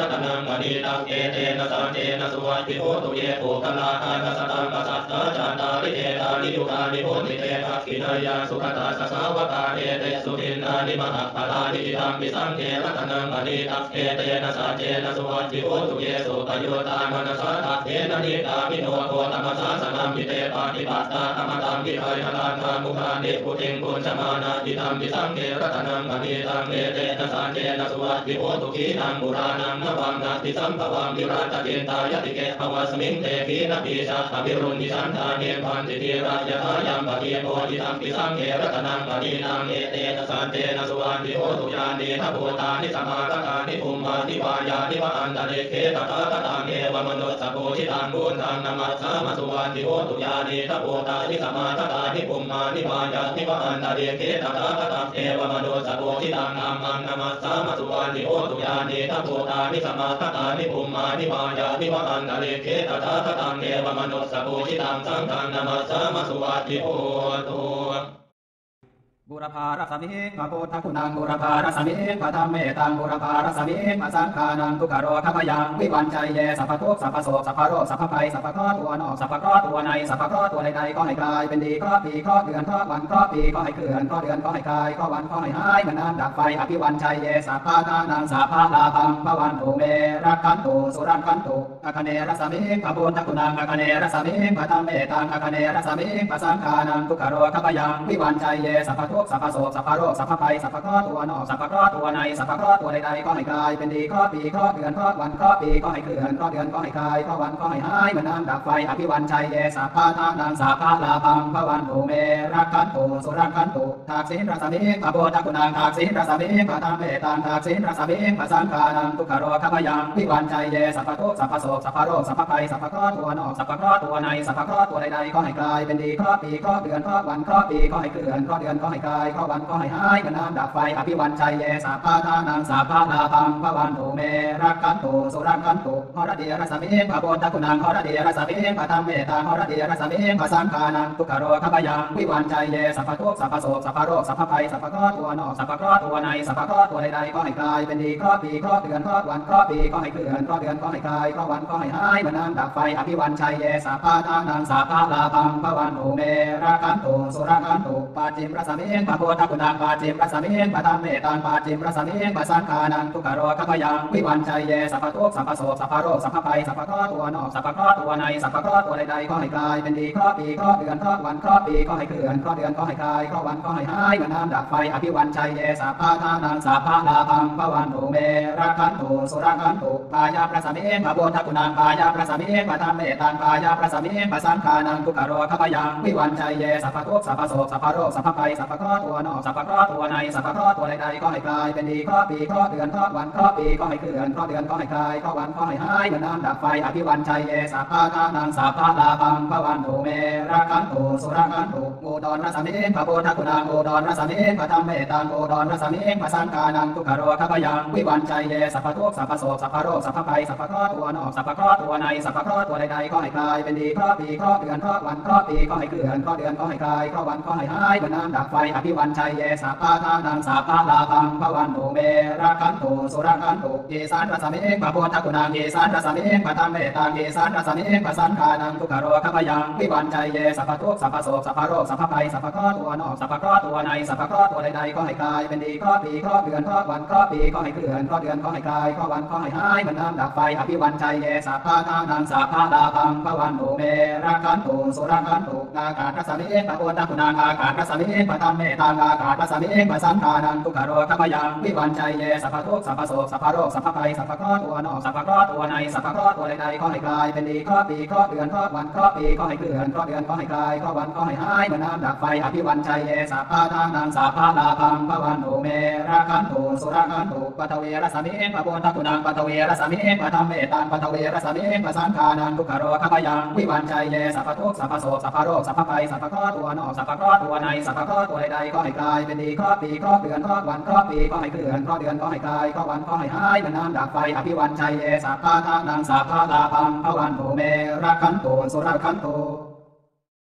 ตนังมณีตังเอเตนะสันเจนะสุวัติโหตุเยโภคลาหานะสัตตังกัสสะจาตาริเอตานิยุตานิโหติเตนะกินายาสุขตาสสาวกาเอเตสุทินานิมหะปารานิตังปิสังเกรัตนังมณีตังเอเตนะสันเจนะสุวัติโหตุเยโสปโยตามนัสสะตะเตนะนิตามิโนโคตมัสสะสนัมปิเตปาติปัตตาธรรมตังวิหารหลานธามุขานิปุถิงปุญชมานาติตังปิสังเกรัตนังมณีตังเอเตนะสันเจนะสุวัติโหตุขีนังบุรานังนวังนาติสัมภวังวิราชเจตายติเกภวสมิงเตขีนปีชาอภิรุณิสันธาเนพันติเทระยะทายัมปะเทโพธิตังปิสังเกรัตนังมณีนังเอเตนะสันเจนะสุวัติโหตุญาณีนะโพธานิสมาคตานิภูมานิวายานิวะอันตะเรเขตถาคตังเอวมนุสสะโพธิตังบุญตังนามัสสามสุวัติโหตุญาณีนะโพธานิสมาคตานิภูมานิวายานิวะอันตะเรเขตถาคตังเอวมนุสสะโพธิตังนามังนามัสสามสุวัติโหตุญาณีนะโพธานิสมาคตานิภูมานิวายานิวะอันตะเรเขตถาคตังเอวมนุสสะโพธิตังสังฆังนามัสสามสุวัติโหตุบุรพารสมิงพระพุทธคุณังบุรพารสมิงพระธรรมเมตังบุรพารสมิงพระสังฆานังทุกขโรคพยังวิวันใจเยสัพพทุกสัพพโสสัพพโรคสัพพภัยสัพพเคราะห์ตัวนอกสัพพเคราะห์ตัวในสัพพเคราะห์ตัวใดๆก็ให้กลายเป็นดีเคราะห์ปีเคราะห์เดือนเคราะห์วันเคราะห์ปีก็ให้เคลื่อนเคราะห์เดือนก็ให้กลายเคราะห์วันก็ให้หายเหมือนน้ำดับไฟอภิวันใจเยสัพพะทานังสัพพะลาภังพระวันโตเมรักขันโตสุรังขันโตอาคเนรสมิงพระพุทธคุณังอาคเนรสมิงพระธรรมเมตังอาคเนรสมิงพระสังฆานังทุกขโรคพยังวิวันใจเยสัพพทุกสัพพโสสัพพโรคสัพพภัยสัพพเคราะห์ตัวนอกสัพพเคราะห์ตัวในสัพพเคราะห์ตัวใดๆก็ให้กลายเป็นดีเคราะห์ปีเคราะห์เดือนเคราะห์วันเคราะห์ปีก็ให้เคลื่อนเคราะห์เดือนก็ให้กลายเคราะห์วันก็ให้หายเหมือนน้ำดับไฟอภิวันชัยเยสัพพะทานังสัพพะลาภังพระวันโตเมรักขันโตสุรังขันโตทากสินรสมิงพระโพธิคุณังทากสินรสมิงพระธรรมเมตังทากสินรสมิงพระสังฆานังทุกขโรคพยังวิวันชัยเยสัพพทุกสัพพโสสัพพโรคสัพพภัยสัพพเคราะห์ตัวนอกสัพพเคราะห์ตัวในสัพพเคราะห์ตัวใดๆก็ให้กลายเป็นดีเคราะห์ปีเคราะห์เดือนเคราะห์วันเคราะห์ปีก็ให้เคลื่อนเคราะห์เดือนก็ให้กลายเคราะห์วันก็ให้หายเหมือนน้ำดับไฟอภิวันชัยเยสัพพะทานังสัพพะลาภังพระวันโตเมรักขันโตสุรังขันโตหรเดียรสมิงพระโพธิคุณังหรเดียรสมิงพระธรรมเมตังหรเดียรสมิงพระสังฆานังทุกขโรคพยังวิวันชัยเยสัพพทุกสัพพโสสัพพโรคสัพพภัยสัพพเคราะห์ตัวนอกสัพพเคราะห์ตัวในสัพพเคราะห์ตัวใดๆก็ให้กลายเป็นดีเคราะห์ปีเคราะห์เดือนเคราะห์วันเคราะห์ปีก็ให้เคลื่อนเคราะห์เดือนก็ให้กลายเคราะห์วันก็ให้หายเหมือนน้ำดับไฟอภิวันชัยเยสัพพะทานังสัพพะลาภังพระวันโตเมรักขันโตสุรังขันโตปาจิมรสมิงพระโพธิคุณังปาจิมรสมิงพระธรรมเมตังปาจิมรสมิงพระสังฆานังทุกขโรคพยังวิวันชัยเยสัพพทุกสัพพโสสัพพโรคสัพพภัยสัพพเคราะห์ตัวนอกสัพพเคราะห์ตัวในสัพพเคราะห์ตัวใดๆก็ให้กลายเป็นดีเคราะห์ปีเคราะห์เดือนเคราะห์วันเคราะห์ปีก็ให้เคลื่อนเคราะห์เดือนก็ให้กลายเคราะห์วันก็ให้หายเหมือนน้ำดับไฟอภิวันชัยเยสัพพะทานังสัพพะลาภังพระวันโตเมรักขันโตสุรังขันโตปายาประสมิงพระโพธิคุณังปายาประสมิงพระธรรมเมตังปายาประสมิงพระสังฆานังทุกขโรคพยังวิวันชัยเยสัพพทุกสัพพโสสัพพโรคสัพพภัยสัพพเคราะห์ตัวนอกสัพพเคราะห์ตัวในสัพพเคราะห์ตัวใดๆก็ให้กลายเป็นดีเคราะห์ปีเคราะห์เดือนเคราะห์วันเคราะห์ปีก็ให้เคลื่อนเคราะห์เดือนก็ให้กลายเคราะห์วันก็ให้หายเหมือนน้ำดับไฟอภิวันชัยเยสัพพะทานังสัพพะลาภังพระวันโตเมรักขันโตสุรังขันโตโอดรรสมิงพระโพธิคุณังโอดรรสมิงพระธรรมเมตังโอดรรสมิงพระสังฆานังทุกขโรคพยังวิวันชัยเยสัพพทุกสัพพโสสัพพโรคสัพพภัยสัพพเคราะห์ตัวนอกสัพพเคราะห์ตัวในสัพพเคราะห์ตัวใดๆก็ให้กลายเป็นดีเคราะห์ปีเคราะห์เดือนเคราะห์วันเคราะห์ปีก็ให้เคลื่อนเคราะห์เดือนก็ให้กลายเคราะห์วันก็ให้หายเหมือนน้ำดับไฟอภิวันชัยเยสัพพะทานังสัพพะลาภังพระวันโตเมรักขันโตสุรังขันโตเยสานรสมิงพระโพธิคุณังเยสานรสมิงพระธรรมเมตังเยสานรสมิงพระสังฆานังทุกขโรคพยังวิวันชัยเยสัพพทุกสัพพโสสัพพโรคสัพพภัยสัพพเคราะห์ตัวนอกสัพพเคราะห์ตัวในสัพพเคราะห์ตัวใดๆก็ให้กลายเป็นดีเคราะห์ปีเคราะห์เดือนเคราะห์วันเคราะห์ปีก็ให้เคลื่อนเคราะห์เดือนก็ให้กลายเคราะห์วันก็ให้หายเหมือนน้ำดับไฟอภิวันชัยเยสัพพะทานังสัพพะลาภังพระวันโตเมรักขันโตสุรังขันโตอากาศรสมิงพระโพธิคุณังอากาศรสมิงพระธรรมเมตังอากาศรสมิงพระสังฆานังทุกขโรคพยังวิวันชัยเยสัพพทุกสัพพโสสัพพโรคสัพพภัยสัพพเคราะห์ตัวนอกสัพพเคราะห์ตัวในสัพพเคราะห์ตัวใดๆก็ให้กลายเป็นดีเคราะห์ปีเคราะห์เดือนเคราะห์วันเคราะห์ปีก็ให้เคลื่อนเคราะห์เดือนก็ให้กลายเคราะห์วันก็ให้หายเหมือนน้ำดับไฟอภิวันชัยเยสัพพะทานังสัพพะลาภังพระวันโตเมรักขันโตสุรังขันโตปัทเวรสมิงพระโพธิคุณังปัทเวรสมิงพระธรรมเมตังปัทเวรสมิงพระสังฆานังทุกขโรคพยังวิวันชัยเยสัพพทุกสัพพโสสัพพโรคสัพพภัยสัพพเคราะห์ตัวนอกสัพพเคราะห์ตัวในสัพพเคราะห์ตัวใดๆก็ให้กลายเป็นดีเคราะห์ปีเคราะห์เดือนเคราะห์วันเคราะห์ปีก็ให้เคลื่อนเคราะห์เดือนก็ให้กลายเคราะห์วันก็ให้หายเหมือนน้ำดับไฟอภิวันชัยเยสัพพะทานังสัพพะลาภังพระวันโตเมรักขันโตสุรังขันโต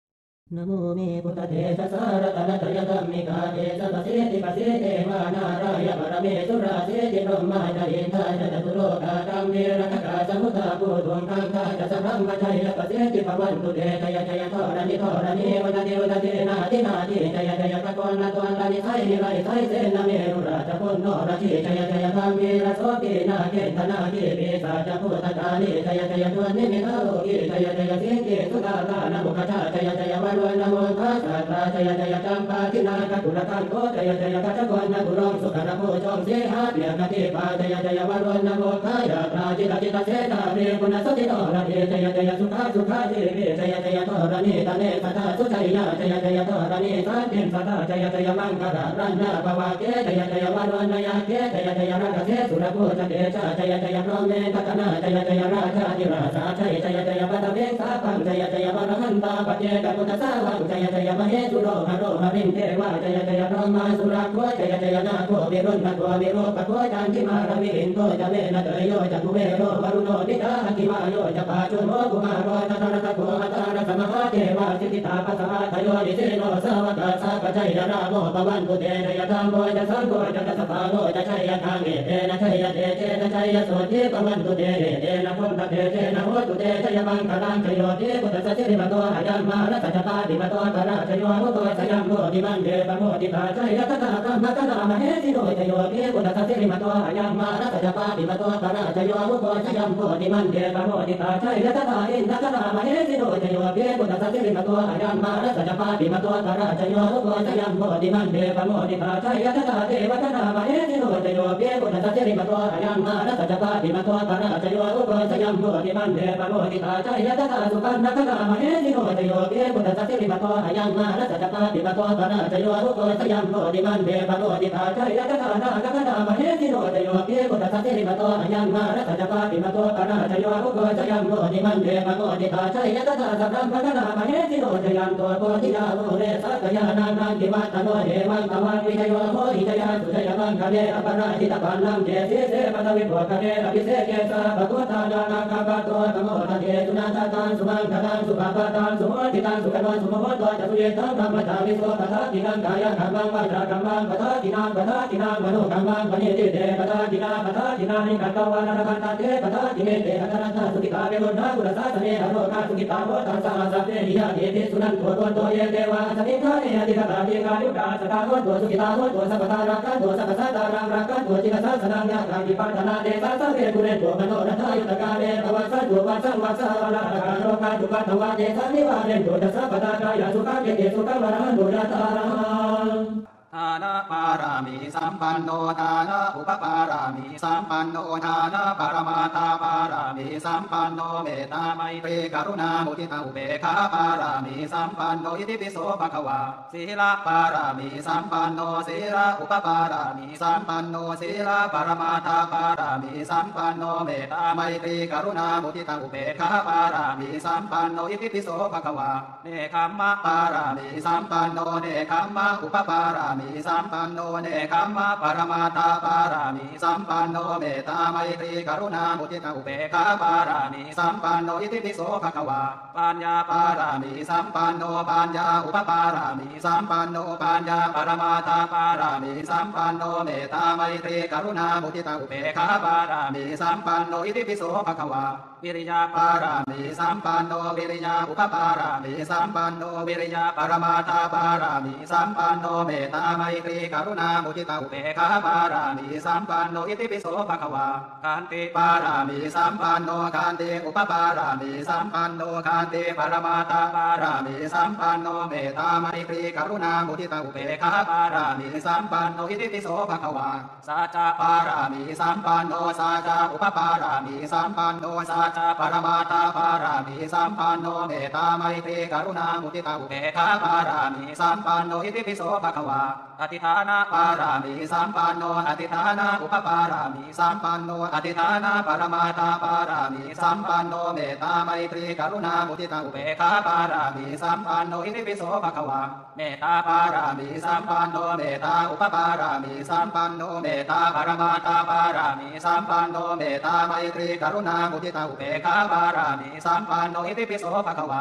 นะโมเมพุทธเถสสารตนะตยธรรมิกาเตสัพพสิทธิปัสสิเทวานารายปรเมสุราสิทธิพรหมาจารินทาจตุโลกาตัมเวรคกาสมุทาภูดวงคังคาจะสัพพังมัจจยปัสสิทธิภวันตุเตจยจยทรณิทรณิวัตติวัตตินาทินาทิจยจยตะกรณตวันลานิไทนิไลไทเสนเมรุราชพุนโนราชิจยจยธรรมีรโสตินาเกตนาเกเปสาจพุทธกานิจยจยทวนนิมิตโลกิจยจยสิเกสุตาลานมุขชาจยจยวันวันนโมทัสสะตาจยจยจัมปาทินาคตุลกันโกจยจยกัจจวันนบุรองสุขนโมจงเสหะเปียกติปาจยจยวันวันนโมทายาราจิตจิตเสตาเรียกุณสติโตระเดจยจยสุขาสุขาเทเวจยจยทรณิตเนสตาสุชัยยาจยจยทรณิสันติสตาจยจยมังคารัญญาภวะเกจยจยวันวันนยาเกจยจยรักเทสุรโกจเดชจยจยพรหมเมตตนาจยจยราชาธิราชาชัยจยจยปัตเวสาพังจยจยวรหันตาปเจกพุทธสาวังจยจยมเหสุโรหโรหริงเทวาจยจยพรหมาสุราโกจยจยนาโกวิรุณโกวิโรปโกจันทิมาราวิรินโกจเวนะเตโยจัตุเวโรวรุโนติตาหิมาโยจะปาจุโมกุมาโรตตระตะโกอัตตะสมหะเทวาสิทธิตาปัสสะทโยนิเสโนสาวกาสาปชัยราโมปวันตุเตจยธรรมโมจะสังโฆจะกัสสปาโนจะชัยทางเอเตนะชัยเตเจนะชัยโสติปวันตุเตเตนะพุทธเตเจนะโหตุเตชยมังคลังชโยติพุทธสัจจิมโตอายัมมารัจจตาดิมโตตระชโยโหโตสยามโมดิมันเดปโมติตาชัยตถาธรรมตถามเหสิโนชโยติพุทธสัจจิมโตอายัมมารัจจตาดิมโตตระชโยโหโตสยามโมดิมันเดปโมติตาชัยตถาอินทตถามเหสิโนชโยติพุทธสัจจิมโตอายัมมารัจจตาดิมโตตระชโยโหโตสยามโมดิมันเดปโมติตาชัยตถาเทวตถามเหสิโนชโยติพุทธสัจจิมโตอายัมมารัจจตาดิมโตตระชโยโหโตสยามโมดิมันเดปโมติตาชัยตถาสุขันธตถามเหสิโนชโยติพุทธสัจจิมโตอายัมมารัจจตาดิมโตตระชโยโหโตสยามโมดิมันเดปโมติตาชัยตถานาคตถามเหสิโนชโยติพุทธสัจจิมโตอายัมมารัจจตาดิมโตตระชโยโหโตสยามโมดิมันเดปโมติตาชัยตถาสัพพังพระนามเหสิโนชยันโตโพธิยาโมเรสักยานานันติวัตโนเดวังตวันวิจโยโหหิจยาสุจยมังคะเนอปราชิตปันนังเจสิเสปตวิโภคะเนอภิเสเกสะภะคะตานานาคาปะโตตโมทะเทสุนาตตังสุมังคตังสุภาปตังสุโมทิตังสุขวันสุโมโหตจตุเยตังธรรมจาริโสปทาตินังกายกัมมังวาจากัมมังปทาตินังปทาตินังมโนกัมมังปณิติเตปทาตินาปทาตินานิกัตตวานาคันตเตปทาติเมเตอัตระสุขิตาเวโรนากุลสาสเนอโรกาสุขิตาโหตัสสะสัพเพหิยะเตติสุนันโตโตโตเยเตวะสติฆาเนอติกตาเตกายุกาสตาโหตุสุขิตาโหตุสัพพทารักขันตุสัพพสัตตารังรักขันตุจิตสัสสนังยะกังกิปัฏฐานาเตสัสสะเวกุเรโตมโนรัตถายุตกาเรภวัสสันตุวัสสังวัสสะวะระกาโรกาตุปัฏฐวะเตสันนิวาเรโตตัสสะปะทากายสุขังเกเตสุขังวะระหันตุยะตาระหังทานะปารามิสัมปันโนทานะอุปปารามิสัมปันโนทานะปรมาตาปารามิสัมปันโนเมตตาไมตรีกรุณามุทิตาอุเบกขาปารามิสัมปันโนอิติปิโสภควาศีลปารามิสัมปันโนศีลอุปปารามิสัมปันโนศีลปรมาตาปารามิสัมปันโนเมตตาไมตรีกรุณามุทิตาอุเบกขาปารามิสัมปันโนอิติปิโสภควาเนคัมมะปารามิสัมปันโนเนคัมมะอุปปารามิสัมปันโนเนคัมมะปรมาตาปารามิสัมปันโนเมตตาไมตรีกรุณามุทิตาอุเบกขาปารามิสัมปันโนอิติปิโสภควาปัญญาปารามิสัมปันโนปัญญาอุปปารามิสัมปันโนปัญญาปรมาตาปารามิสัมปันโนเมตตาไมตรีกรุณามุทิตาอุเบกขาปารามิสัมปันโนอิติปิโสภควาวิริยาปารามิสัมปันโนวิริยาอุปปารามิสัมปันโนวิริยาปรมาตาปารามิสัมปันโนเมตตาไมตรีกรุณามุทิตาอุเบกขาปารามิสัมปันโนอิติปิโสภควาคันติปารามิสัมปันโนคันติอุปปารามิสัมปันโนคันติปรมาตาปารามิสัมปันโนเมตตาไมตรีกรุณามุทิตาอุเบกขาปารามิสัมปันโนอิติปิโสภควาสัจจะปารามิสัมปันโนสัจจะอุปปารามิสัมปันโนสัจจะปรมาตาปารามิสัมปันโนเมตตาไมตรีกรุณามุทิตาอุเบกขาปารามิสัมปันโนอิติปิโสภควาอธิฐานะปารามิสัมปันโนอธิฐานะอุปปารามิสัมปันโนอธิฐานะปรมาตาปารามิสัมปันโนเมตตาไมตรีกรุณามุทิตาอุเบกขาปารามิสัมปันโนอิติปิโสภควาเมตตาปารามิสัมปันโนเมตตาอุปปารามิสัมปันโนเมตตาปรมาตาปารามิสัมปันโนเมตตาไมตรีกรุณามุทิตาอุเบกขาปารามิสัมปันโนอิติปิโสภควา อุ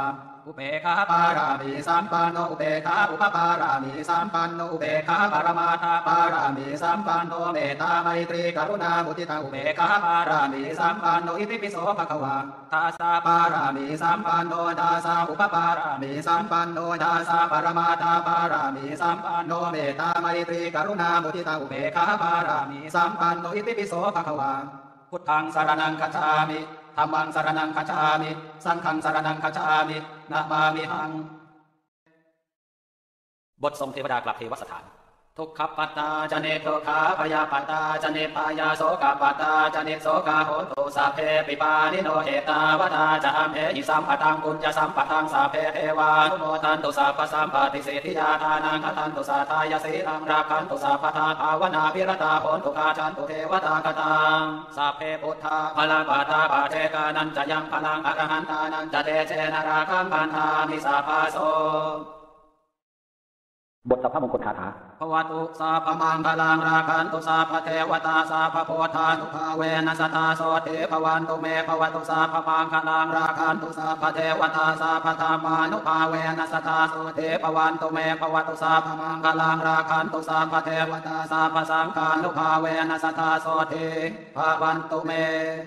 อุเบกขาปารามีสัมปันโนอุเบกขาอุปปารามีสัมปันโนอุเบกขาปรมาทาปารามีสัมปันโนเมตตาไมตรีกรุณามุทิตาอุเบกขาปารามีสัมปันโนอิติปิโสภควาทาสาปารามีสัมปันโนทาสาอุปปารามีสัมปันโนทาสาปรมาทาปารามีสัมปันโนเมตตาไมตรีกรุณามุทิตาอุเบกขาปารามีสัมปันโนอิติปิโสภควาพุทธังสรณังคัจฉามิธัมมังสรณังคัจฉามิสังฆังสรณังคัจฉามินะมามิหังบททรงเทวดากลับเทวสถานทุกขปัตตาจเนทุกขาพยาปัตตาจเนปายาโสกปัตตาจเนโสกาโหตุสัพเพปิปานิโนเหตาวตาจะอัมเหหิสัมปตังกุญจสัมปตังสัพเพเทวานุโมทันตุสัพพสัมปติสิทธิยาทานังคันตุสัทธายสีรังราคันตุสัพพทาภาวนาภิรตาโหตุกาชันตุเทวตากตังสัพเพพุทธาพลังปัตตาปะเจกานันจะยังพลังอรหันตานันจะเตเจนราคังพันธามิสัพพโสบทสัพพมงคลคาถาภวตุสาพมังคลังราคันตุสาพเทวตาสาพโพธานุภาเวนัสตาโสเทภวันตุเมภวตุสาพมังคลังราคันตุสาพเทวตาสาพธรรมานุภาเวนัสตาโสเทภวันตุเมภวตุสาพมังคลังราคันตุสาพเทวตาสาพสังฆานุภาเวนัสตาโสเทภวันตุเม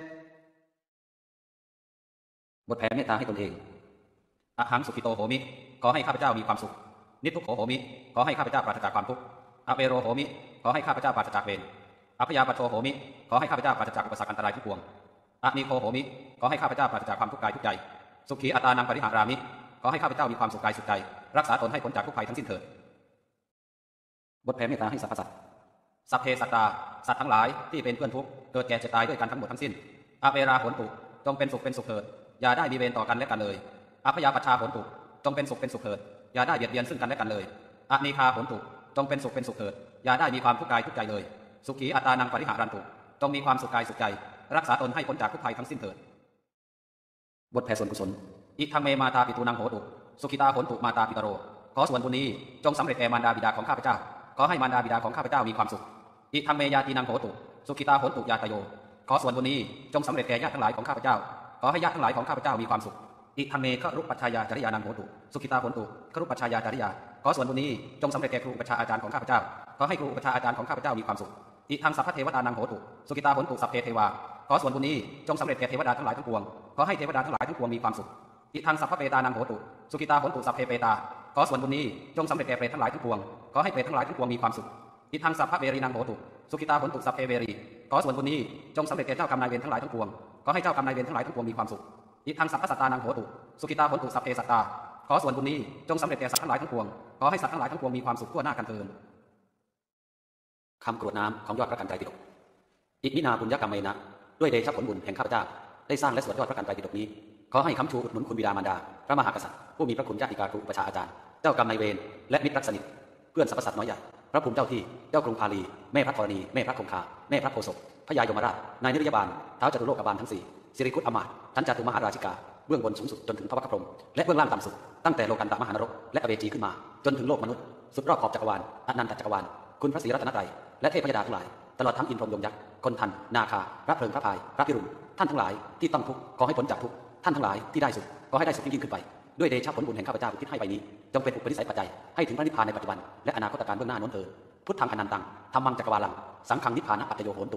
บทแผ่เมตตาให้ตนเองอหังสุขิโตโหมิขอให้ข้าพเจ้ามีความสุขนิทุกโขโหมิขอให้ข้าพเจ้าปราศจากความทุกข์อเปโรโหมิขอให้ข้าพเจ้าปราศจากเวรอภยาปัชโชโหมิขอให้ข้าพเจ้าปราศจากอุปสรรคอันตรายทุกปวงอนิโคโหมิขอให้ข้าพเจ้าปราศจากความทุกข์กายทุกใจสุขีอัตานังปริหารามิขอให้ข้าพเจ้ามีความสุขกายสุขใจรักษาตนให้พ้นจากทุกภัยทั้งสิ้นเถิดบทแผ่เมตตาให้สรรพสัตว์สัพเพสัตตาสัตว์ทั้งหลายที่เป็นเพื่อนทุกข์เกิดแก่เจ็บตายด้วยกันทั้งหมดทั้งสิ้นอเวราโหนตุจงเป็นสุขเป็นสุขเถิดอย่าได้มีเวรต่อกันและกันเลยอภยาปัชชาโหนตุจงเป็นสุขเป็นสุขเถิดอย่าได้เบียดเบียนซึ่งกันและกันเลยอนีคาโหนตุจงเป็นสุขเป็นสุขเถิดอย่าได้มีความทุกข์กายทุกใจเลยสุขีอัตานังปริหารันตุจงมีความสุขกายสุขใจรักษาตนให้พ้นจากทุกภัยทั้งสิ้นเถิดบทแผ่ส่วนกุศลอิทังเมมาตาปิตูนังโหตุสุขิตาโหนตุมาตาปิตโรขอส่วนบุญนี้จงสำเร็จแก่มารดาบิดาของข้าพเจ้าขอให้มารดาบิดาของข้าพเจ้ามีความสุขอิทังเมยาตีนังโหตุสุขิตาโหนตุยาตโยขอส่วนบุญนี้จงสำเร็จแก่ญาติทั้งหลายของข้าพเจ้าขอให้ญาติทั้งหลายของข้าพเจ้ามีความสุขอิทังเมฆรุปัชชายาจริยานังโหตุสุขิตาโหนตุฆรุปัชชายาจริยาขอส่วนบุญนี้จงสำเร็จแก่ครูอุปัชฌาย์อาจารย์ของข้าพเจ้าขอให้ครูอุปัชฌาย์อาจารย์ของข้าพเจ้ามีความสุขอิทังสัพพเทวตานังโหตุสุขิตาโหนตุสัพเพเทวาขอส่วนบุญนี้จงสำเร็จแก่เทวดาทั้งหลายทั้งปวงขอให้เทวดาทั้งหลายทั้งปวงมีความสุขอิทังสัพพเปตานังโหตุสุขิตาโหนตุสัพเพเปตาขอส่วนบุญนี้จงสำเร็จแก่เปรตทั้งหลายทั้งปวงขอให้เปรตทั้งหลายทั้งปวงมีความสุขอิทังสัพพเวรีนังโหตุสุขิตาโหนตุสัพเพเวรีขอส่วนบุญนี้จงสำเร็จแก่เจ้ากรรมนายเวรทั้งหลายทั้งปวงขอให้เจ้ากรรมนายเวรทั้งหลายทั้งปวงมีความสุขอิทังสัพพสัตตานังโหตุสุขิตาโหนตุสัพเพสัตตาขอส่วนบุญนี้จงสำเร็จแก่สัตว์ทั้งหลายทั้งปวงขอให้สัตว์ทั้งหลายทั้งปวงมีความสุขทั่วหน้ากันเถิดคำกรวดน้ำของยอดพระกันไตรปิฎกอิมินาบุญยกรรมเมนะด้วยเดชผลบุญแห่งข้าพเจ้าได้สร้างและสวดยอดพระกันไตรปิฎกนี้ขอให้ค้ำชูอุดหนุนคุณบิดามารดาพระมหากษัตริย์ผู้มีพระคุณญาติกาครูอุปัชฌาย์อาจารย์เจ้ากรรมนายเวรและมิตรรักสนิทเพื่อนสรรพสัตว์น้อยใหญ่พระภูมิเจ้าที่เจ้ากรุงพาลีแม่พระธรณีแม่พระคงคาแม่พระโพธิ์ศพพระยายมราชนายนิรยาบาลท้าวจตุโลกบาลทั้งสี่สิริคุตอมาตชั้นจตุมหาราชิกาเบื้องบนสูงสุดจนถึงพระวักพรหมและเบื้องล่างต่ำสุดตั้งแต่โลกันตมหานรกและอเวจีขึ้นมาจนถึงโลกมนุษย์สุดรอบขอบจักรวาลอนันตจักรวาลคุณพระศรีรัตนตรัยและเทพยดาทั้งหลายตลอดทั้งอินทร์พรหมยมยักษ์คนทันนาคาพระเพลิงพระพายพระพิรุณท่านทั้งหลายที่ต้องทุกข์ขอให้พ้นจากทุกข์ท่านทั้งหลายที่ได้สุขขอให้ได้สุขยิ่งขึ้นไปด้วยเดชผลบุญแห่งข้าพเจ้าที่ให้ไปนี้จงเป็นอุปนิสัยปัจจัยให้ถึงพระนิพพานในปัจจุบันและอนาคตการเบื้องหน้าโน้นเถิดพุทธังอนันตังธัมมังจักรวาลังสังฆังนิพพานะปัจจโยโหนตุ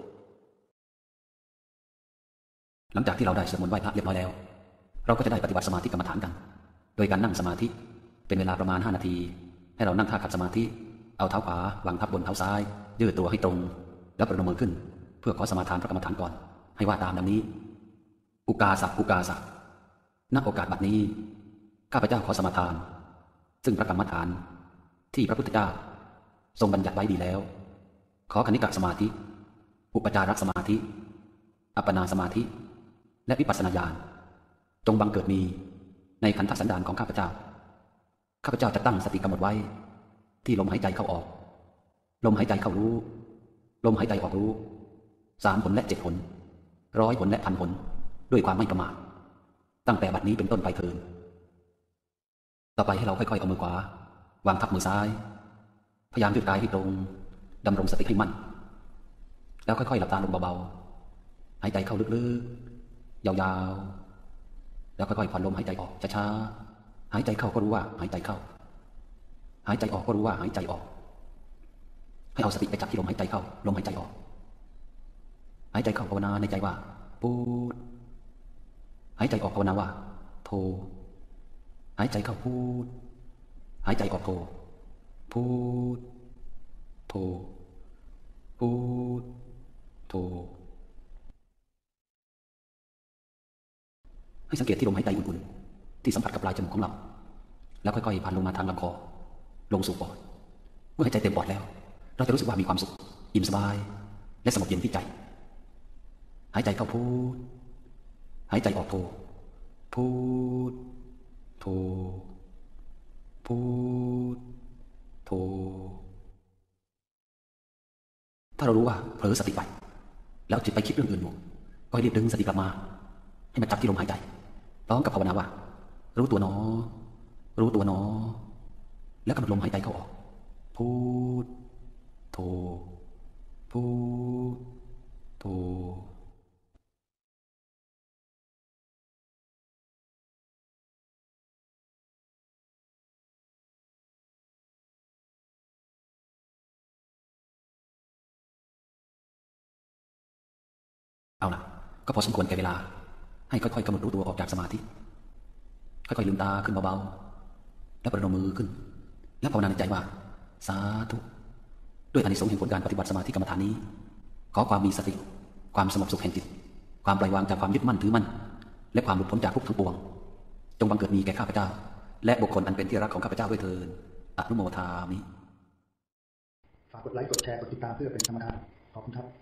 หลังจากที่เราได้สวดมนต์ไหว้พระเรียบร้อยแล้วเราก็จะได้ปฏิบัติสมาธิกรรมฐานกันโดยการนั่งสมาธิเป็นเวลาประมาณห้านาทีให้เรานั่งท่าขัดสมาธิเอาเท้าขวาวางทับบนเท้าซ้ายยืดตัวให้ตรงแล้วประนมมือขึ้นเพื่อขอสมาทานพระกรรมฐานก่อนให้ว่าตามดังนี้อุกาสะอุกาสะณโอกาสบัดนี้ข้าพเจ้าขอสมาทานซึ่งพระกรรมฐานที่พระพุทธเจ้าทรงบัญญัติไว้ดีแล้วขอคณิกะสมาธิอุปจารสมาธิอัปปนาสมาธิและวิปัสสนาญาณจงบังเกิดมีในขันธสันดานของข้าพเจ้าข้าพเจ้าจะตั้งสติกำหนดไว้ที่ลมหายใจเข้าออกลมหายใจเข้ารู้ลมหายใจออกรู้สามผลและเจ็ดผลร้อยผลและพันผลด้วยความไม่ประมาทตั้งแต่บัดนี้เป็นต้นไปเถิดต่อไปให้เราค่อยๆเอามือขวาวางทับมือซ้ายพยายามยืดกายให้ตรงดำรงสติให้มั่นแล้วค่อยๆหลับตาลงเบาๆหายใจเข้าลึกๆยาวๆแล้วค่อยๆผ่อนลมหายใจออกช้าๆหายใจเข้าก็รู้ว่าหายใจเข้าหายใจออกก็รู้ว่าหายใจออกให้เอาสติไปจับที่ลมหายใจเข้าลมหายใจออกหายใจเข้าภาวนาในใจว่าปูดหายใจออกภาวนาว่าโทหายใจเข้าพูดหายใจออกโทพูดโทพูดโทให้สังเกตที่ลมหายใจอุ่นๆที่สัมผัสกับปลายจมูกของเราแล้วค่อยๆผ่านลงมาทางลำคอลงสู่ปอดเมื่อหายใจเต็มปอดแล้วเราจะรู้สึกว่ามีความสุขอิ่มสบายและสงบเย็นที่ใจหายใจเข้าพูดหายใจออกโทพูดโทพูดโทถ้าเรารู้ว่าเผลอสติไปแล้วจิตไปคิดเรื่องอื่นอยู่ก็ให้รีบดึงสติกลับมาให้มันจับที่ลมหายใจพร้อมกับภาวนาว่ารู้ตัวหนอรู้ตัวหนอแล้วกำหนดลมหายใจเข้าออกพูดโทพูดโทเอาล่ะก็พอสมควรแก่เวลาให้ค่อยๆกำหนดรู้ตัวออกจากสมาธิค่อยๆลืมตาขึ้นเบาๆแล้วประนมมือขึ้นแล้วภาวนาในใจว่าสาธุด้วยอานิสงส์แห่งผลการปฏิบัติสมาธิกรรมฐานนี้ขอความมีสติความสงบสุขแห่งจิตความปล่อยวางจากความยึดมั่นถือมั่นและความหลุดพ้นจากทุกข์ทั้งปวงจงบังเกิดมีแก่ข้าพเจ้าและบุคคลอันเป็นที่รักของข้าพเจ้าด้วยเถิดอนุโมทามิฝากกดไลค์กดแชร์กดติดตามเพื่อเป็นธรรมทานขอบคุณครับ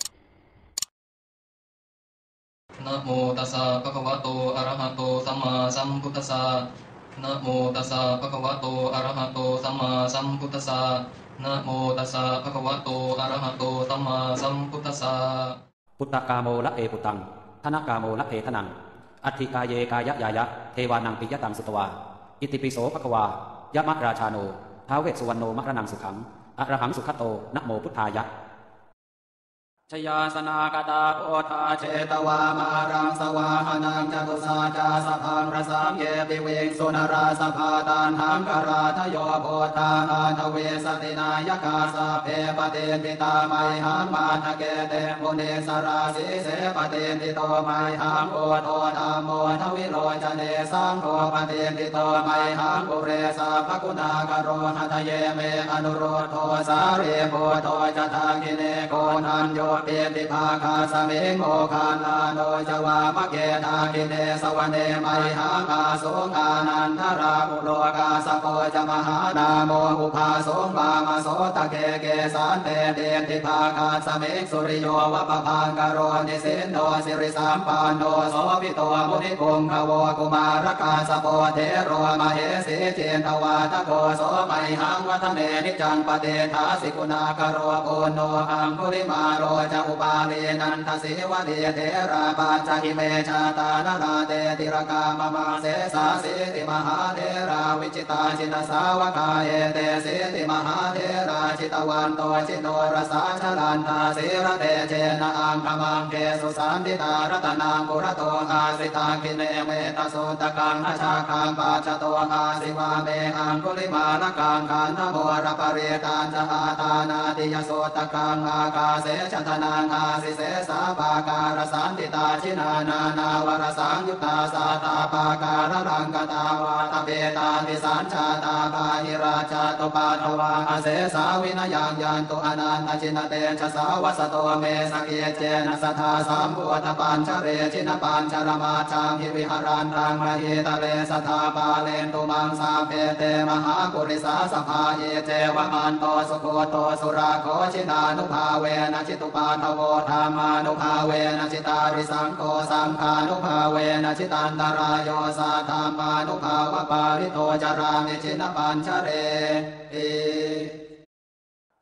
นะโมตัสสะภะคะวะโตอะระหะโตสัมมาสัมพุทธัสสะนะโมตัสสะภะคะวะโตอะระหะโตสัมมาสัมพุทธัสสะนะโมตัสสะภะคะวะโตอะระหะโตสัมมาสัมพุทธัสสะพุทธกาโมละเอปุตังธนกาโมละเอทนังอัตถิกาเยกายะยายะเทวานังปิยตังสุตวาอิติปิโสภะคะวายะมะราชาโนท้าวเวสสุวรรณโนมะระนังสุขังอะระหังสุขโตนะโมพุทธายะชยาสนากตาโพธาเชตวามารังสวาหนังจตุสาจาสพังระสามเยปิเวงสุนราสภาตานหังกราทโยโพธาอาทเวสตินายกาสาเพปเตติตาไมหังมาทะเกเตมุเนสราสีเสปเตติโตไมหังโอโทธรรมโมทวิโรจเนสังโฆปเตติโตไมหังปุเรสาภกุณากโรหัทเยเมอนุโรโทสาเรโพโทจะทากิเนโกนันโยเปติภาคาสมิงโมคานาโนจวามะเกตากิเนสวเนไมหังอาสงอานันทราภุโลกาสโกจมหานาโมอุภาสงบามโสตะเกเกสันเตเตติภาคาสมิงสุริโยวะปะพังกโรนิสินโนสิริสัมปันโนโสภิโตมุนิพงขโวกุมารกาสโปเทโรมเหสีเจนทวาทโกโสไมหังวัฒเนนิจังปเตทาสิกุณากโรโกโนอังคุริมาโรจะอุปาลีนันทศิวเดเทราปาจหิเมชาตานาราเตติรกามมาเสสาสิติมหาเทราวิจิตาชินสาวกาเอเตสิติมหาเทราชิตวันโตชิโนรสาชลันทาสิระเตเจนะอังคมังเกสุสันติตารัตนังปุระโตอาสิตาคิเนเมตโสตกังอาชาคังปาชโตอาสิวาเมอังคุลิมาลกังขันธโมระปะเรตานจหาตานาติยโสตกังอากาเสชตนังอาสิเสสาปาการสันติตาชินานานาวรสังยุตตาสาตาปาการรังกตาวาตเปตาติสัญชาตาปาหิราชาตุปาทวาอเสสาวินยังยันตุอนันตชินเตชะสาวสโตเมสเกเจนะสัทธาสามบุตปัญชเรชินปัญชรมาจามหิวิหารันรังมหิตเลสัทธาปาเลนตุมังสาเพเตมหาปุริสาสภาเยเจวมันโตสุโคโตสุราโคชินานุภาเวนะจิตุปาทโวธรรมานุภาเวนะจิตาริสังโฆสังฆานุภาเวนะจิตันตรายโยสาธรรมานุภาวะปาริโตจารามิชินปัญชเร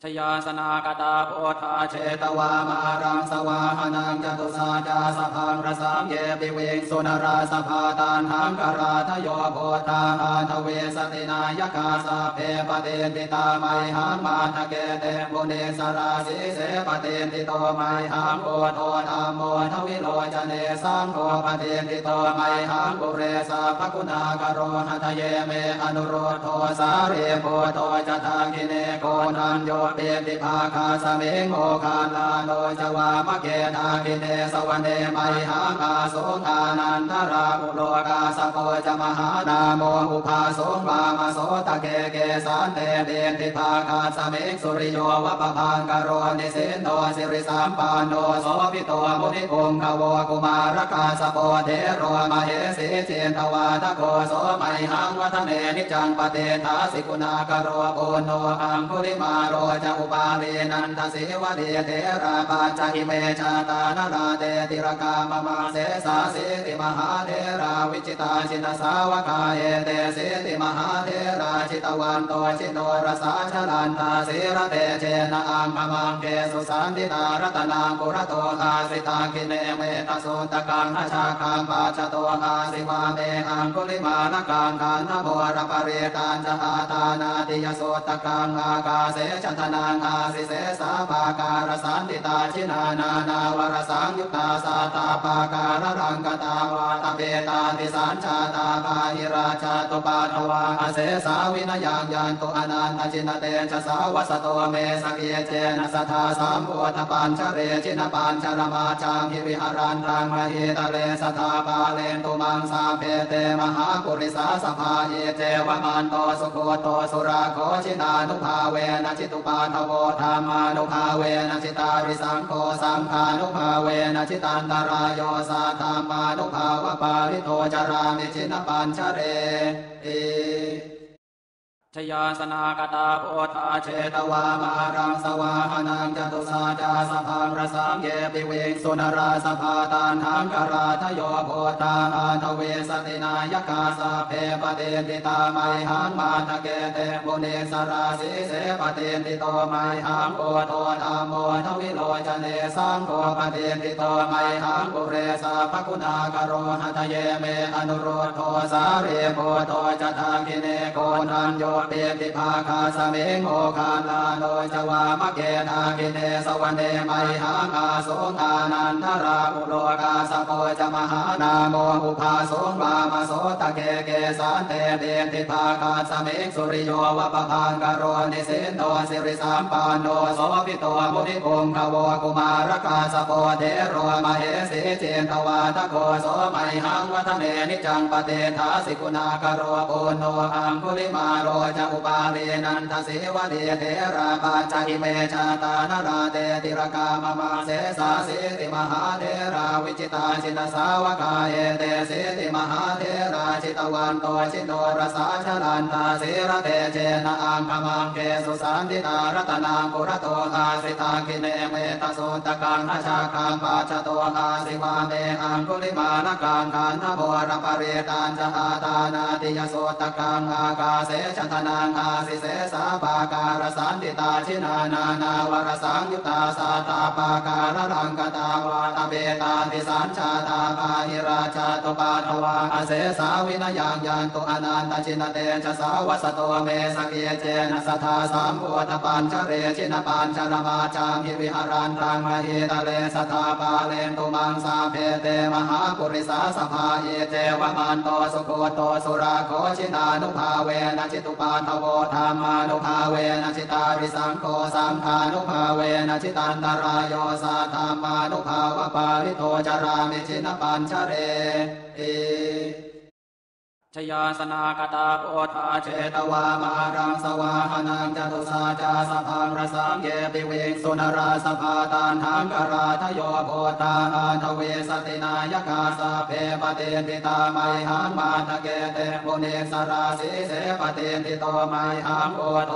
ชยาสนากตาโพธาเชเจตวามารังสวาหนังจตุสาจาสพังระสามเยปิเวงสุนราสภาตานหังกราทโยโพธาหาทเวสตินายกาสาเพปเตติตาไมหังมาทะเกเตบุเนสราสีเสปเตติโตไมหังโอโทธรรมโมทวิโลจเนสังโฆปเตติโตไมหังปุเรสาภกุณากโรหัทเยเมอนุโรธโทสาเรโพโตจตาคิเนโกนันโยเปติภาคาสเมงโอคาลาโนจวามะเกทาคิเนสวเนไมหังอาโสกานันทราอุโลกาสโกจมหานาโมอุภาโสวามโสตะเกเกสันเตเดติภาคาสเมงสุริโยวัปพังกโรนิเสนโนสิริสามปานโนโสภิโตมุนิโกงกโวกุมารกาสโปเทโรมเหสีเจนทวาทโกโสไมหังวัฒเนนิจังปเตทาสิกุณากโรโอโนอังคุริมาโรจะอุปาเวนันทสิวเดเทราปาจหิเมชาตานาราเตติรกามมาเสสาสิติมหาเทราวิจิตาชินสาวกาเอเตสิติมหาเทราชิตวันโตชิโนรสาชลันตาสิระเตเชนะอังคมังเกสุสันติตารัตนาปุระโตอาสิตาคิเนเมตโสตกังหชาคังปาชโตอาสิวาเมอังคุลิมานะกังขันนโมระปะเรตันจหาตานาติยโสตกังอากาเสชตนังอาสิเสสาปาการสันติตาชินานานาวรสังยุตตาสาตาปาการรังกตาวาตเปตาติสัญชาตาปาหิราชาตุปาทวาเสสาวินยังยันตุอนันตจินเตชะสาวสโตเมสเกเจนะสัทธาสามโพธปัญชเรชินปัญชรมาจามหิวิหารันตังมหิตะเลสัทธาปาเลนตุมังสาเพเตมหาปุริสาสภาเยเจวมันโตสุโคโตสุราโคชินานุภาเวนะจิตุปาทโวธรรมานุภาเวนะจิตาริสังโฆสังฆานุภาเวนะจิตันตรายโยสาธรรมานุภาวปาริโตจารามิชินปัญชเรเอชยาสนากตาโพธาเชเจตวามารังสวาหนังจตุสาจาสพังระสามเยปิเวงสุนราสภาตานหังกราทโยโพธาหาทเวสตินายกาสาเพปเตติตาไมหังมาทะเกเตบุเนสราสีเสปเตติโตไมหังโอโทธรรมโมทวิโลจเนสังโฆปเตติโตไมหังปุเรสาภกุณากโรหัทเยเมอนุโรธโทสาเรโพโตจตาคิเนโกนันโยเปติภาคาสเมงโอคาลาโนจวามะเกทาคิเนสวเนไมหังอาโสกานันทราอุโลกาสโกจมหานาโมอุภาโสวามโสตะเกเกสันเตเดติภาคาสเมงสุริโยวัปพังกโรนิเสนโนสิริสามปานโนโสภิโตมุนิโกงขโวกุมารกาสโปเทโรมเหสีเจนทวาทโกโสไมหังวัฒเนนิจังปเตทาสิกุณากโรโอโนอังคุลิมาโรจะอุปาเวนันทสิวเดเทราปาจหิเมชาตานาราเตติรกามมาเสสาสิติมหาเทราวิจิตาชินสาวกาเอเตสิติมหาเทราชิตวันโตชิโนรสาชลันตาสิระเตเจนะอังคมังเกสุสันติตารัตนาปุระโตอาสิตาคิเนเมตโสตกังนาชาคังปาชโตอาสิวาเมอังคุลิมานะกังขันนโมระปะเรตันจหาตานาติยโสตกังอากาเสชตนังอาสิเสสาปาการสันติตาชินานานาวรสังยุตตาสาตาปาการรังกตาวาตเบตาติสัญชาตาปาหิราชาตุปาทวาเสสาวินยังยันตุอนันตชินเตชะสาวสโตเมสเกเจนะสัทธาสามโพธปัญชเรชินปัญชรมาจามหิวิหารันตังมหิตะเลสัทธาปาเลนตุมังสาเพเตมหาปุริสาสภาเยเจวมันโตสุโคโตสุราโคชินานุภาเวนะจิตุปาทโวธรรมานุภาเวนะจิตาริสังโฆสังฆานุภาเวนะจิตันตรายโยสาธรรมานุภาวปาริโตจารามิชินปัญชเรเอชยาสนากตาโพธาเชเจตวามารังสวาหนังจตุสาจาสพังระสามเยปิเวงสุนราสภาตานหังกราทโยโพธาหาทเวสตินายกาสาเพปเตติตาไมหังมาทะเกเตบุเนสราสีเสปเตติโตไมหังโอโทธรรม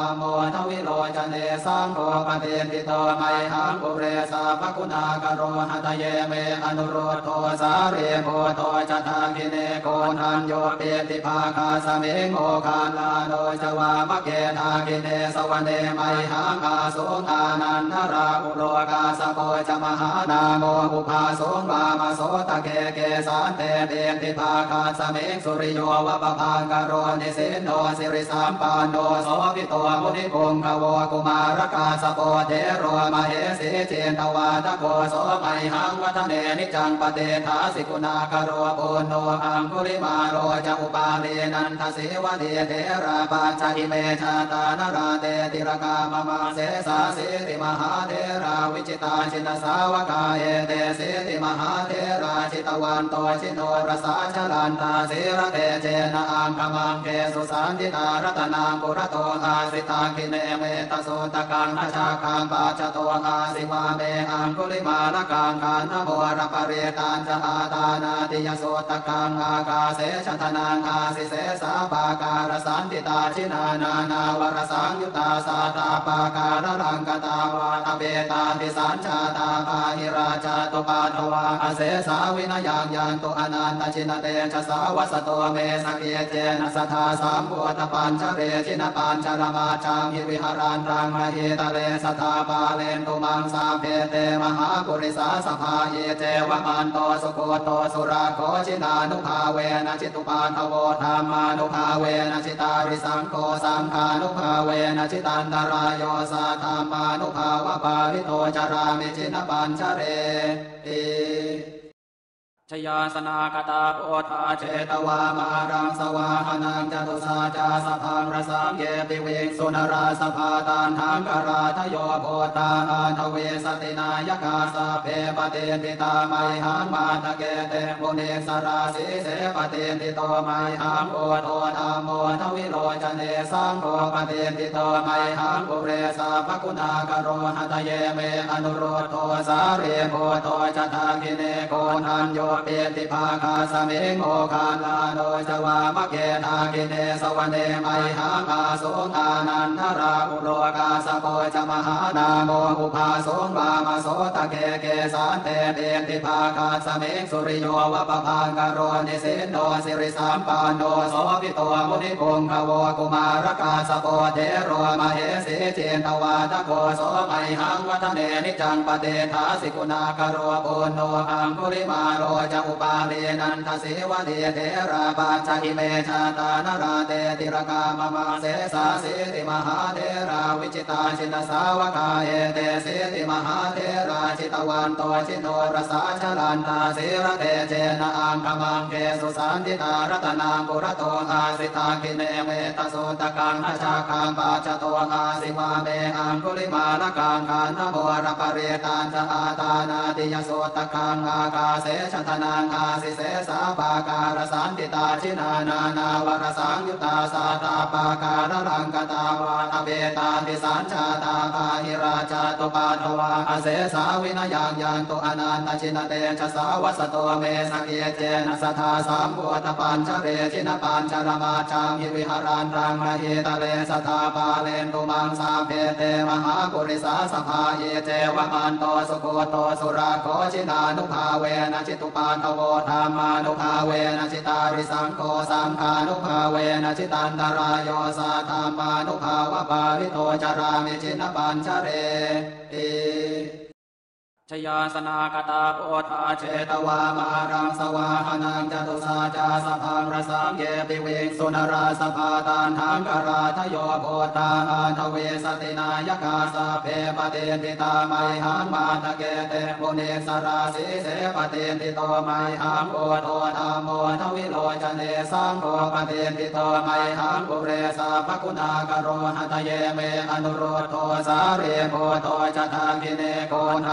มโมทวิโรจเนสังโฆปเทติโตไมหังปุเรสาภกุณากโรหตเยเมอนุโรธโทสาเรโพโตจตาคิเนโกนันโยเปติภาคาสเมงโอคาลาโดจวามะเกทาคิเนสวเนไมหังอาโสอานันทราอุโลกาสโกจมหานาโมอุภาโสวามโสตะเกเกสานเตเปติภาคาสเมงสุริโยวะปะพังกโรนิเสโนสิริสามปานโนโสภิโตมุนิพงขโวกุมารกาสโปเทโรมเหสีเจนตวาตโกโสไมหังวัฒเนนิจังปเตถาสิกุณากโรปุโนอังคุริมาโรจะอุปาเลนันทสิวะเดเทราปัจจิเมชาตานราเตติรกามมาเสสาสิติมหาเทราวิจิตาชินสาวกาเอเตสิติมหาเทราชิตวันโตชิโนรสาชลันตาสิระเตเจนะอังคมังเกสุสันติตารัตนาปุระโตอาสิตาคิเนเมตโสตกังนาชาคังปาจโตอาสิวาเมอังคุลิมาลกังกานนโมระปะเรตานจอาตานาติยโสตกังอากาเสชทนังอาสิเสสาปาการสันติตาชินานานาวรสังยุตาสาตาปาการรังกตาวาตเบตาติสัญชาตาปาหิราชาตุปาทวาอเสสาวินยังยังตุอนันตชินเตชะสาวสโตเมสเกเจนะสัทธาสามโพธปัญชเรชินปัญชรมาจามหิวิหารันรังมหิตะเลสัทธาปาเลนตุมังสาเพเตมหาปุริสาสภาเยเจวมันโตสุโกโตสุราโคชินานุภาเวนะจิตุปาทโวธรรมานุภาเวนะจิตาริสังโฆสังฆานุภาเวนะจิตันตรายโยสาธรรมานุภาวะปาริโตจารามิจินปัญชเรติชยาสนากตาโพธาเจตวามารังสวาหนังจตุสาจาสพังรสังเยปิเวงสุนราสภาตานทังกราทโยโพธาอาทเวสตินายกาสาเพปเตติตาไมหังมาตะเกเตมุเนสราสีเสปเตติโตไมหังโอโทธรรมโมทวิโรจเนสังโฆปเตติโตไมหังปุเรสาภกุณากโรหตเยเมอนุโรธโทสาเรโพโตจตาคิเนโกนันโยเปติภาคาสเมงโอคาลาโดจวามะเกทาคิเนสวเนไมหังอาโสอานันทราอุโลกาสโกจมหานาโมอุภาโสวามโสตะเกเกสานเตเปติภาคาสเมงสุริโยวะปะพังกโรนิเสโนสิริสามปานโนโสภิโตมุนิพงขโวกุมารกาสโปเทโรมเหสีเจนตวาตโกโสไมหังวัฒเนนิจังปเตถาสิกุณากโรปุโนอังคุริมาโรจะอุปาเลนันทสิวะเดเทราปัจจิเมชาตานราเตติรกามมาเสสาสิติมหาเทราวิจิตาชินสาวกาเอเตสิติมหาเทราชิตวันโตชิโนรสาชลันตาสิระเตเจนะอังคมังเกสุสันติตารัตนาปุระโตอาสิตาคิเนเมตโสตกังนาชาคังปาจโตอาสิวาเมอังคุลิมาลกังกานโมระปะเรตานจอาตานาติยโสตกังอากาเสชทนังอาสิเสสาปาการสันติตาชินานานาวรสังยุตาสาตาปาการรังกตาวาตเบตาติสัญชาตาปาหิราชาตุปาทวาอเสสาวินยังยังตุอนันตชินเตชะสาวสโตเมสเกเจนะสัทธาสามโพธปัญชเรชินปัญชรมาจามหิวิหารันรังมหิตะเลสัทธาปาเลนตุมังสาเพเตมหาปุริสาสภาเยเจวมันโตสุโกโตสุราโคชินานุภาเวนะจิตุปาทโวธรรมานุภาเวนะจิตาริสังโฆสังฆานุภาเวนะจิตันตรายโยสาธรรมานุภาวะปาริโตจารามิจินปัญชเรติชยาสนากตาโพธาเจตวามารังสวาหนังจตุสาจาสพังรสังเยปิเวงสุนราสภาตานทังกราทโยโพธาอาทเวสตินายกาสาเพปเตติตาไมหังมาตะเกเตมุเนสราสีเสปเตติโตไมหังโอโทธรรมโมทวิโรจเนสังโฆปเตติโตไมหังปุเรสาภกุณากโรหตเยเมอนุโรธโทสาเรโพโตจตาคิเนโกนันโย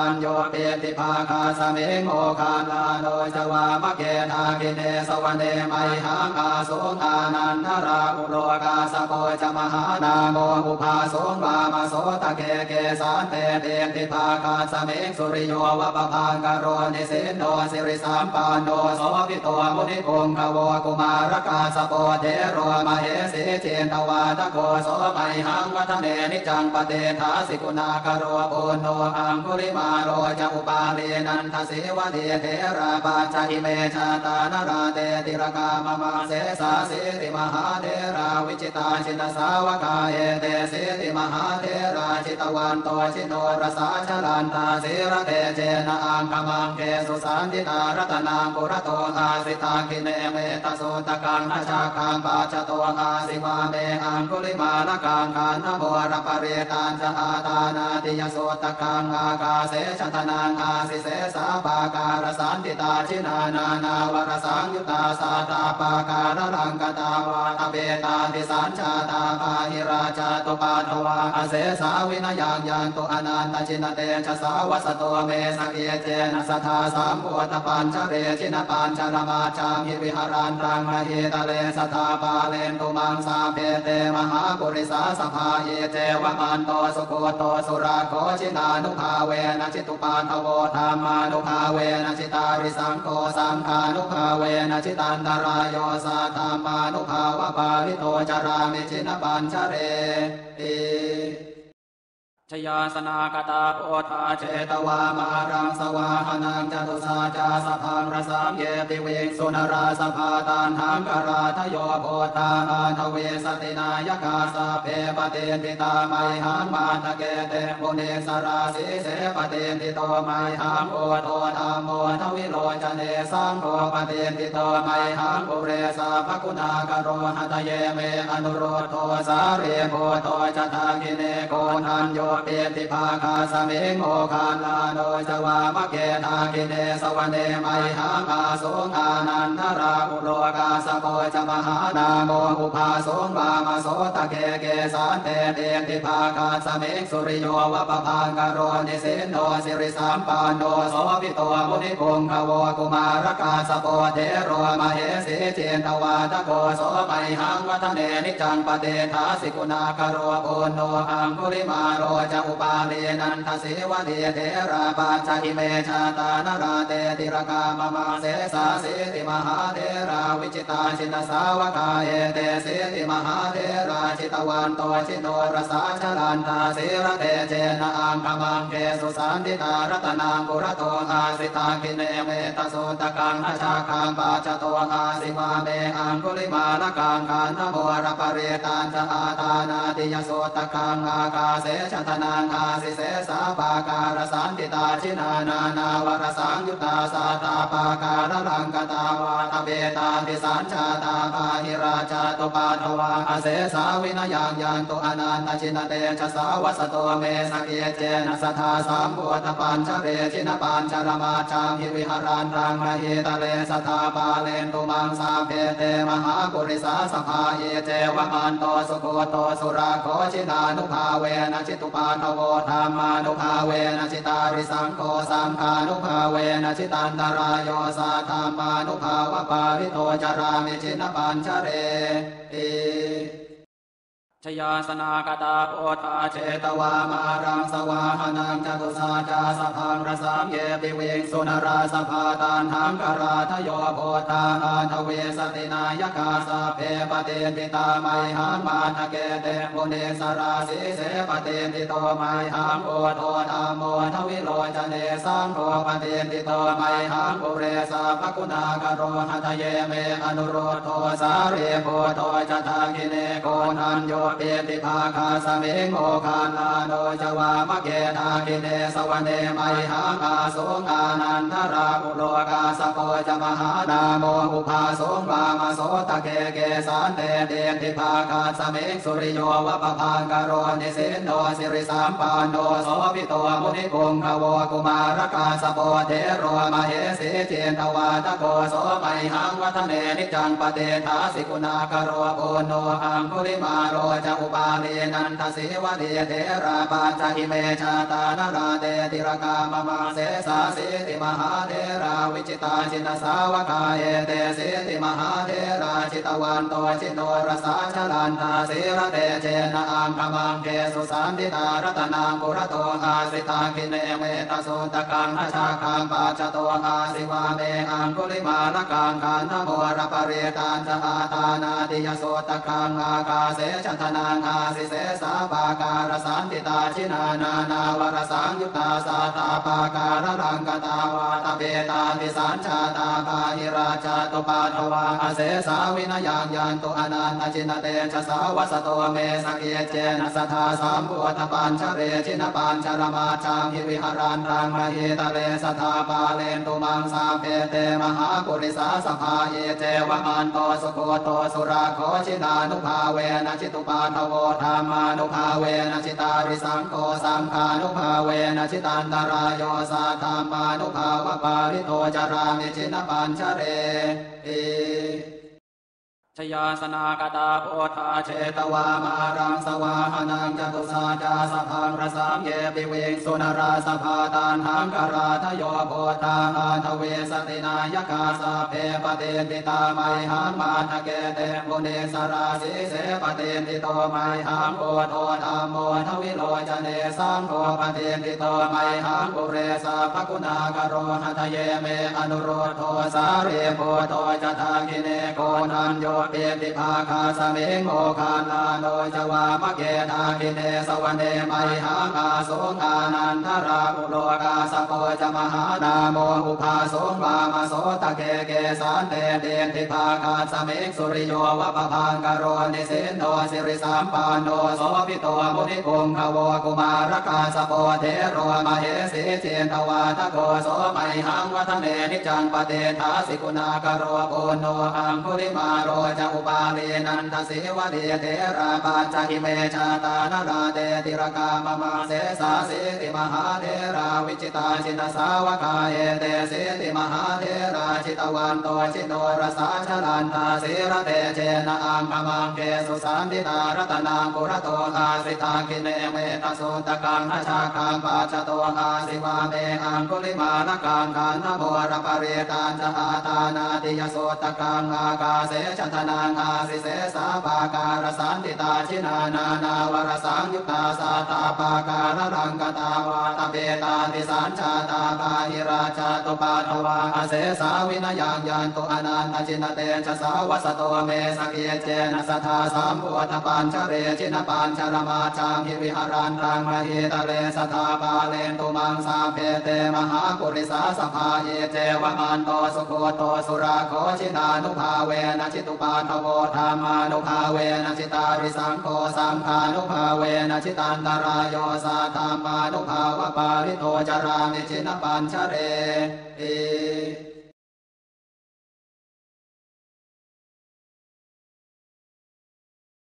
เปติภาคาสมิงโมคาลาโดจวามะเกทากิเนสวเนไมหังอาสุงอานันทราอุโลกาสโกจมหานาโมอุภาสุงวามาโสตะเกเกสานเตเตติภาคาสมิงสุริโยวะปะพังกโรนิสินโนสิริสามปานโนโสภิโตมุนิพงขโวกุมารกาสโปเทโรมเหสีเจนตวาตโกโสไมหังวัฒเนนิจังปเตถาสิกุณากโรปุโนอังคุริมาโรจะอุปาเลนันทเสวะเทเทราปาจาอิเมชาตานราเตติรกามมาเสสาเสติมหาเทราวิจิตาชินสาวกาเอเตเสติมหาเทราชิตวันโตชิโนรสาชลันตาเสระเตเจนะอังคมังเกสุสันติตารัตนังปุระโตอาสิตาคิเนเมตโสตกังนาชาคังปาจโตอาสิวาเมอังคุลิมาลกังคานโมรปเรตันจะอาตานาติยโสตกังอากาเสชตนังอาสิเสสาปาการสันติตาชินานานาวรสังยุตาสาตาปาการรังกตาวาตเบตาติสัญชาตาปาหิราชาตุปาทวาอเสสาวินยังยังตุอนันตชินเตชะสาวสโตเมสเกเจนะสัทธาสามปุตตปัญชเรชินปัญชรมาจามิวิหารันตังมหิตเลสัทธาปาเลนตุมังสาเพเตมหาปุริสาสภาเยเจวมันโตสุโกโตสุราโคชินานุภาเวนะจิตุปาทโวธรรมานุภาเวนะจิตาริสังโฆสังฆานุภาเวนะจิตันตรายโยสัทธามานุภาวะปาริโตจารามิชินปัญชเรติชยาสนากตาโพธาเจตวามารังสวาหนังจตุสาจาสพังรสามเยติเวงสุนราสภาตานหังกราทโยโพธาอาทเวสตินายกาสาเพปเตติตาไมหังมาตะเกเตมุเนสราสีเสปเตติโตไมหังโอโทธามโมทวิโรจเนสังโฆปเตติโตไมหังปุเรสาภกุณากโรหตเยเมอนุโรโทสาเรโพโตจตากิเนโกนันโยเปติภาคาสมิงโมคาลาโดจวามะเกทากิเนสวเนไมหังอาสุงอานันทราอุโลกาสโกจมหานาโมอุภาสุงวามาโสตะเกเกสานเตเตติภาคาสมิงสุริโยวะปะพังกโรนิสินโนสิริสามปานโนโสภิโตมุนิพงขโวกุมารกาสโปเทโรมเหสีเจนตวาตโกโสไมหังวัฒเนนิจังปเตถาสิกุณากโรปุโนอังคุริมาโรจะอุปาเลนันทเสวะเทเทราปาจาอิเมชาตานราเตติรกามมาเสสาเสติมหาเทราวิจิตาชินสาวกาเอเตเสติมหาเทราชิตวันโตชิโนรสาชลันตาเสระเตเจนะอังคมังเกสุสันติตารัตนังปุระโตอาสิตาคิเนเมตโสตกังนาชาคังปาจโตอาสิวาเมอังคุลิมาลกังคานโมรปเรตันจะอาตานาติยโสตกังอากาเสชตนังอาสิเสสาปาการสันติตาชินานานาวรสังยุตาสาตาปาการรังกตาวาตเบตาติสัญชาตาปาหิราชาตุปาทวาอเสสาวินยังยังตุอนันตชินเตชะสาวสโตเมสเกเจนะสัทธาสามปุตตปัญชเรชินปัญชรมาจามิวิหารันตังมหิตเลสัทธาปาเลนตุมังสาเพเตมหาปุริสาสภาเยเจวมันโตสุโกโตสุราโคชินานุภาเวนะจิตุปาทโวธรรมานุภาเวนะจิตาริสังโฆสังฆานุภาเวนะจิตันตรายโยสัทธามานุภาวะปาริโตจารามิชินปัญชเรติชยาสนากตาโพธาเจตวามารังสวาหนังจตุสาจาสพังรสามเยปิเวงสุนราสภาตานหังกราทโยโพธาอาทเวสตินายกาสาเพปเตติตาไมหังมาทะเกเตมุเนสราสีเสปเตติโตไมหังโอโทธามโมทวิโรจเนสังโฆปเตติโตไมหังปุเรสาภกุณากโรหตเยเมอนุโรโทสาเรโพโตจตากิเนโกนันโยเปติภาคาสมิงโมคาลาโดจวามะเกทากิเนสวเนไมหังอาสุงอานันทราอุโลกาสโกจมหานาโมอุภาสุงวามาโสตะเกเกสานเตเตติภาคาสมิงสุริโยวะปะพังกโรนิสินโนสิริสามปานโนโสภิโตมุนิพงขโวกุมารกาสโปเทโรมเหสีเจนตวาตโกโสไมหังวัฒเนนิจังปเตถาสิกุณากโรปุโนอังคุลิมาโรจะอุปาลีนันทศิวะเดเทราปัจจหิเมชาตานาราเดติรกามมาเสสาสิติมหาเทราวิจิตาชินสาวกาเอเตสิติมหาเทราชิตวันโตชิโนรสาชลันตาสิระเตเจนะอังคมังเกสุสันติตารัตนังปุระโตอาสิตาคิเนเมตโสตกังอาชาคังปัจจโตอาสิวาเมอังคุลิมาลกังกานโมรปเรตานจอาตานาติยโสตกังอากาเสชันธนังอาสิเสสาปาการสันติตาชินานานาวรสังยุตตาสาตาปาการรังกตาวาตเบตาติสัญชาตาปาหิราชาตุปาทวาอาเสสาวินยังยันตุอนันตจินเตชะสาวสโตเมสเกเจนะสัทธาสามบุตปัญชเรชินปัญชรมาจามหิวิหารันรังมหิตะเลสัทธาปาเลนตุมังสาเพเตมหาปุริสาสภาเยเจวมันโตสุโคโตสุราโคชินานุภาเวนะจิตุปาทโวธรรมานุภาเวนะจิตาริสังโฆสังฆานุภาเวนะจิตันตรายโยสาธรรมานุภาวะปาริโตจารามิจินปัญชเรอิชยาสนากตาโพธาเชตวามารังสวาหนังจตุสาจาสพังระสามเยปิเวงสุนราสภาตานหังกราทโยโพธาอาทเวสตินายกาสาเพปเตติตาไมหังมาทะเกเตมุเนสราสีเสปเตติโตไมหังโพโทธรรมโมทวิโลจเนสังโฆปเตติโตไมหังปุเรสาภกุณากโรหัทเยเมอนุโรโทสาเรโพโตจทาคิเนโกนันโยเปติภาคาสมิงโมคานาโนจวามะเกทาคิเนสวเนไมหังอาสงอานันทราอุโลกาสโปจมหานาโมอุภาสงวามโสตะเกเกสันเตเดนติภาคาสมิงสุริโยวะปะพังกโรนิสินโนสิริสัมปานโนโสภิโตมุนิกุงขโวกุมารกาสโปเทโรมเหสีเจนทวาทโกโสไมหังวัฒเนนิจังปเตทาสิกุณากโรโกโนอังคุลิมาโรจอุปาลีนันทศิวะเดเทราปัจจหิเมชาตานาราเดติรกามมาเสสาสิติมหาเทราวิจิตาชินสาวกาเอเตสิติมหาเทราชิตวันโตชิโนรสาชลันตาสิระเตเจนะอังคมังเกสุสันติตารัตนังปุระโตอาสิตาคิเนเมตโสตกังอาชาคังปัจจโตอาสิวาเมอังคุลิมาลกังกานโมรปเรตานจอาตานาติยโสตกังอากาเสชันธนังอาสิเสสาปาการสันติตาชินานานาวรสังยุตตาสาตาปาการรังกตาวาตเบตาติสัญชาตาปาหิราชาตุปาทวาอาเสสาวินยังยันตุอนันตจินเตชะสาวสโตเมสเกเจนะสัทธาสามบุตปัญชเรชินปัญชรมาจามหิวิหารันรังมหิตะเลสัทธาปาเลนตุมังสาเพเตมหาปุริสาสภาเยเจวมันโตสุโคโตสุราโคชินานุภาเวนะจิตุปาทโวธรรมานุภาเวนะจิตาริสังโฆสังฆานุภาเวนะจิตันตรายโยสาธรรมานุภาวะปาริโตจารามิจินปัญชเรอิ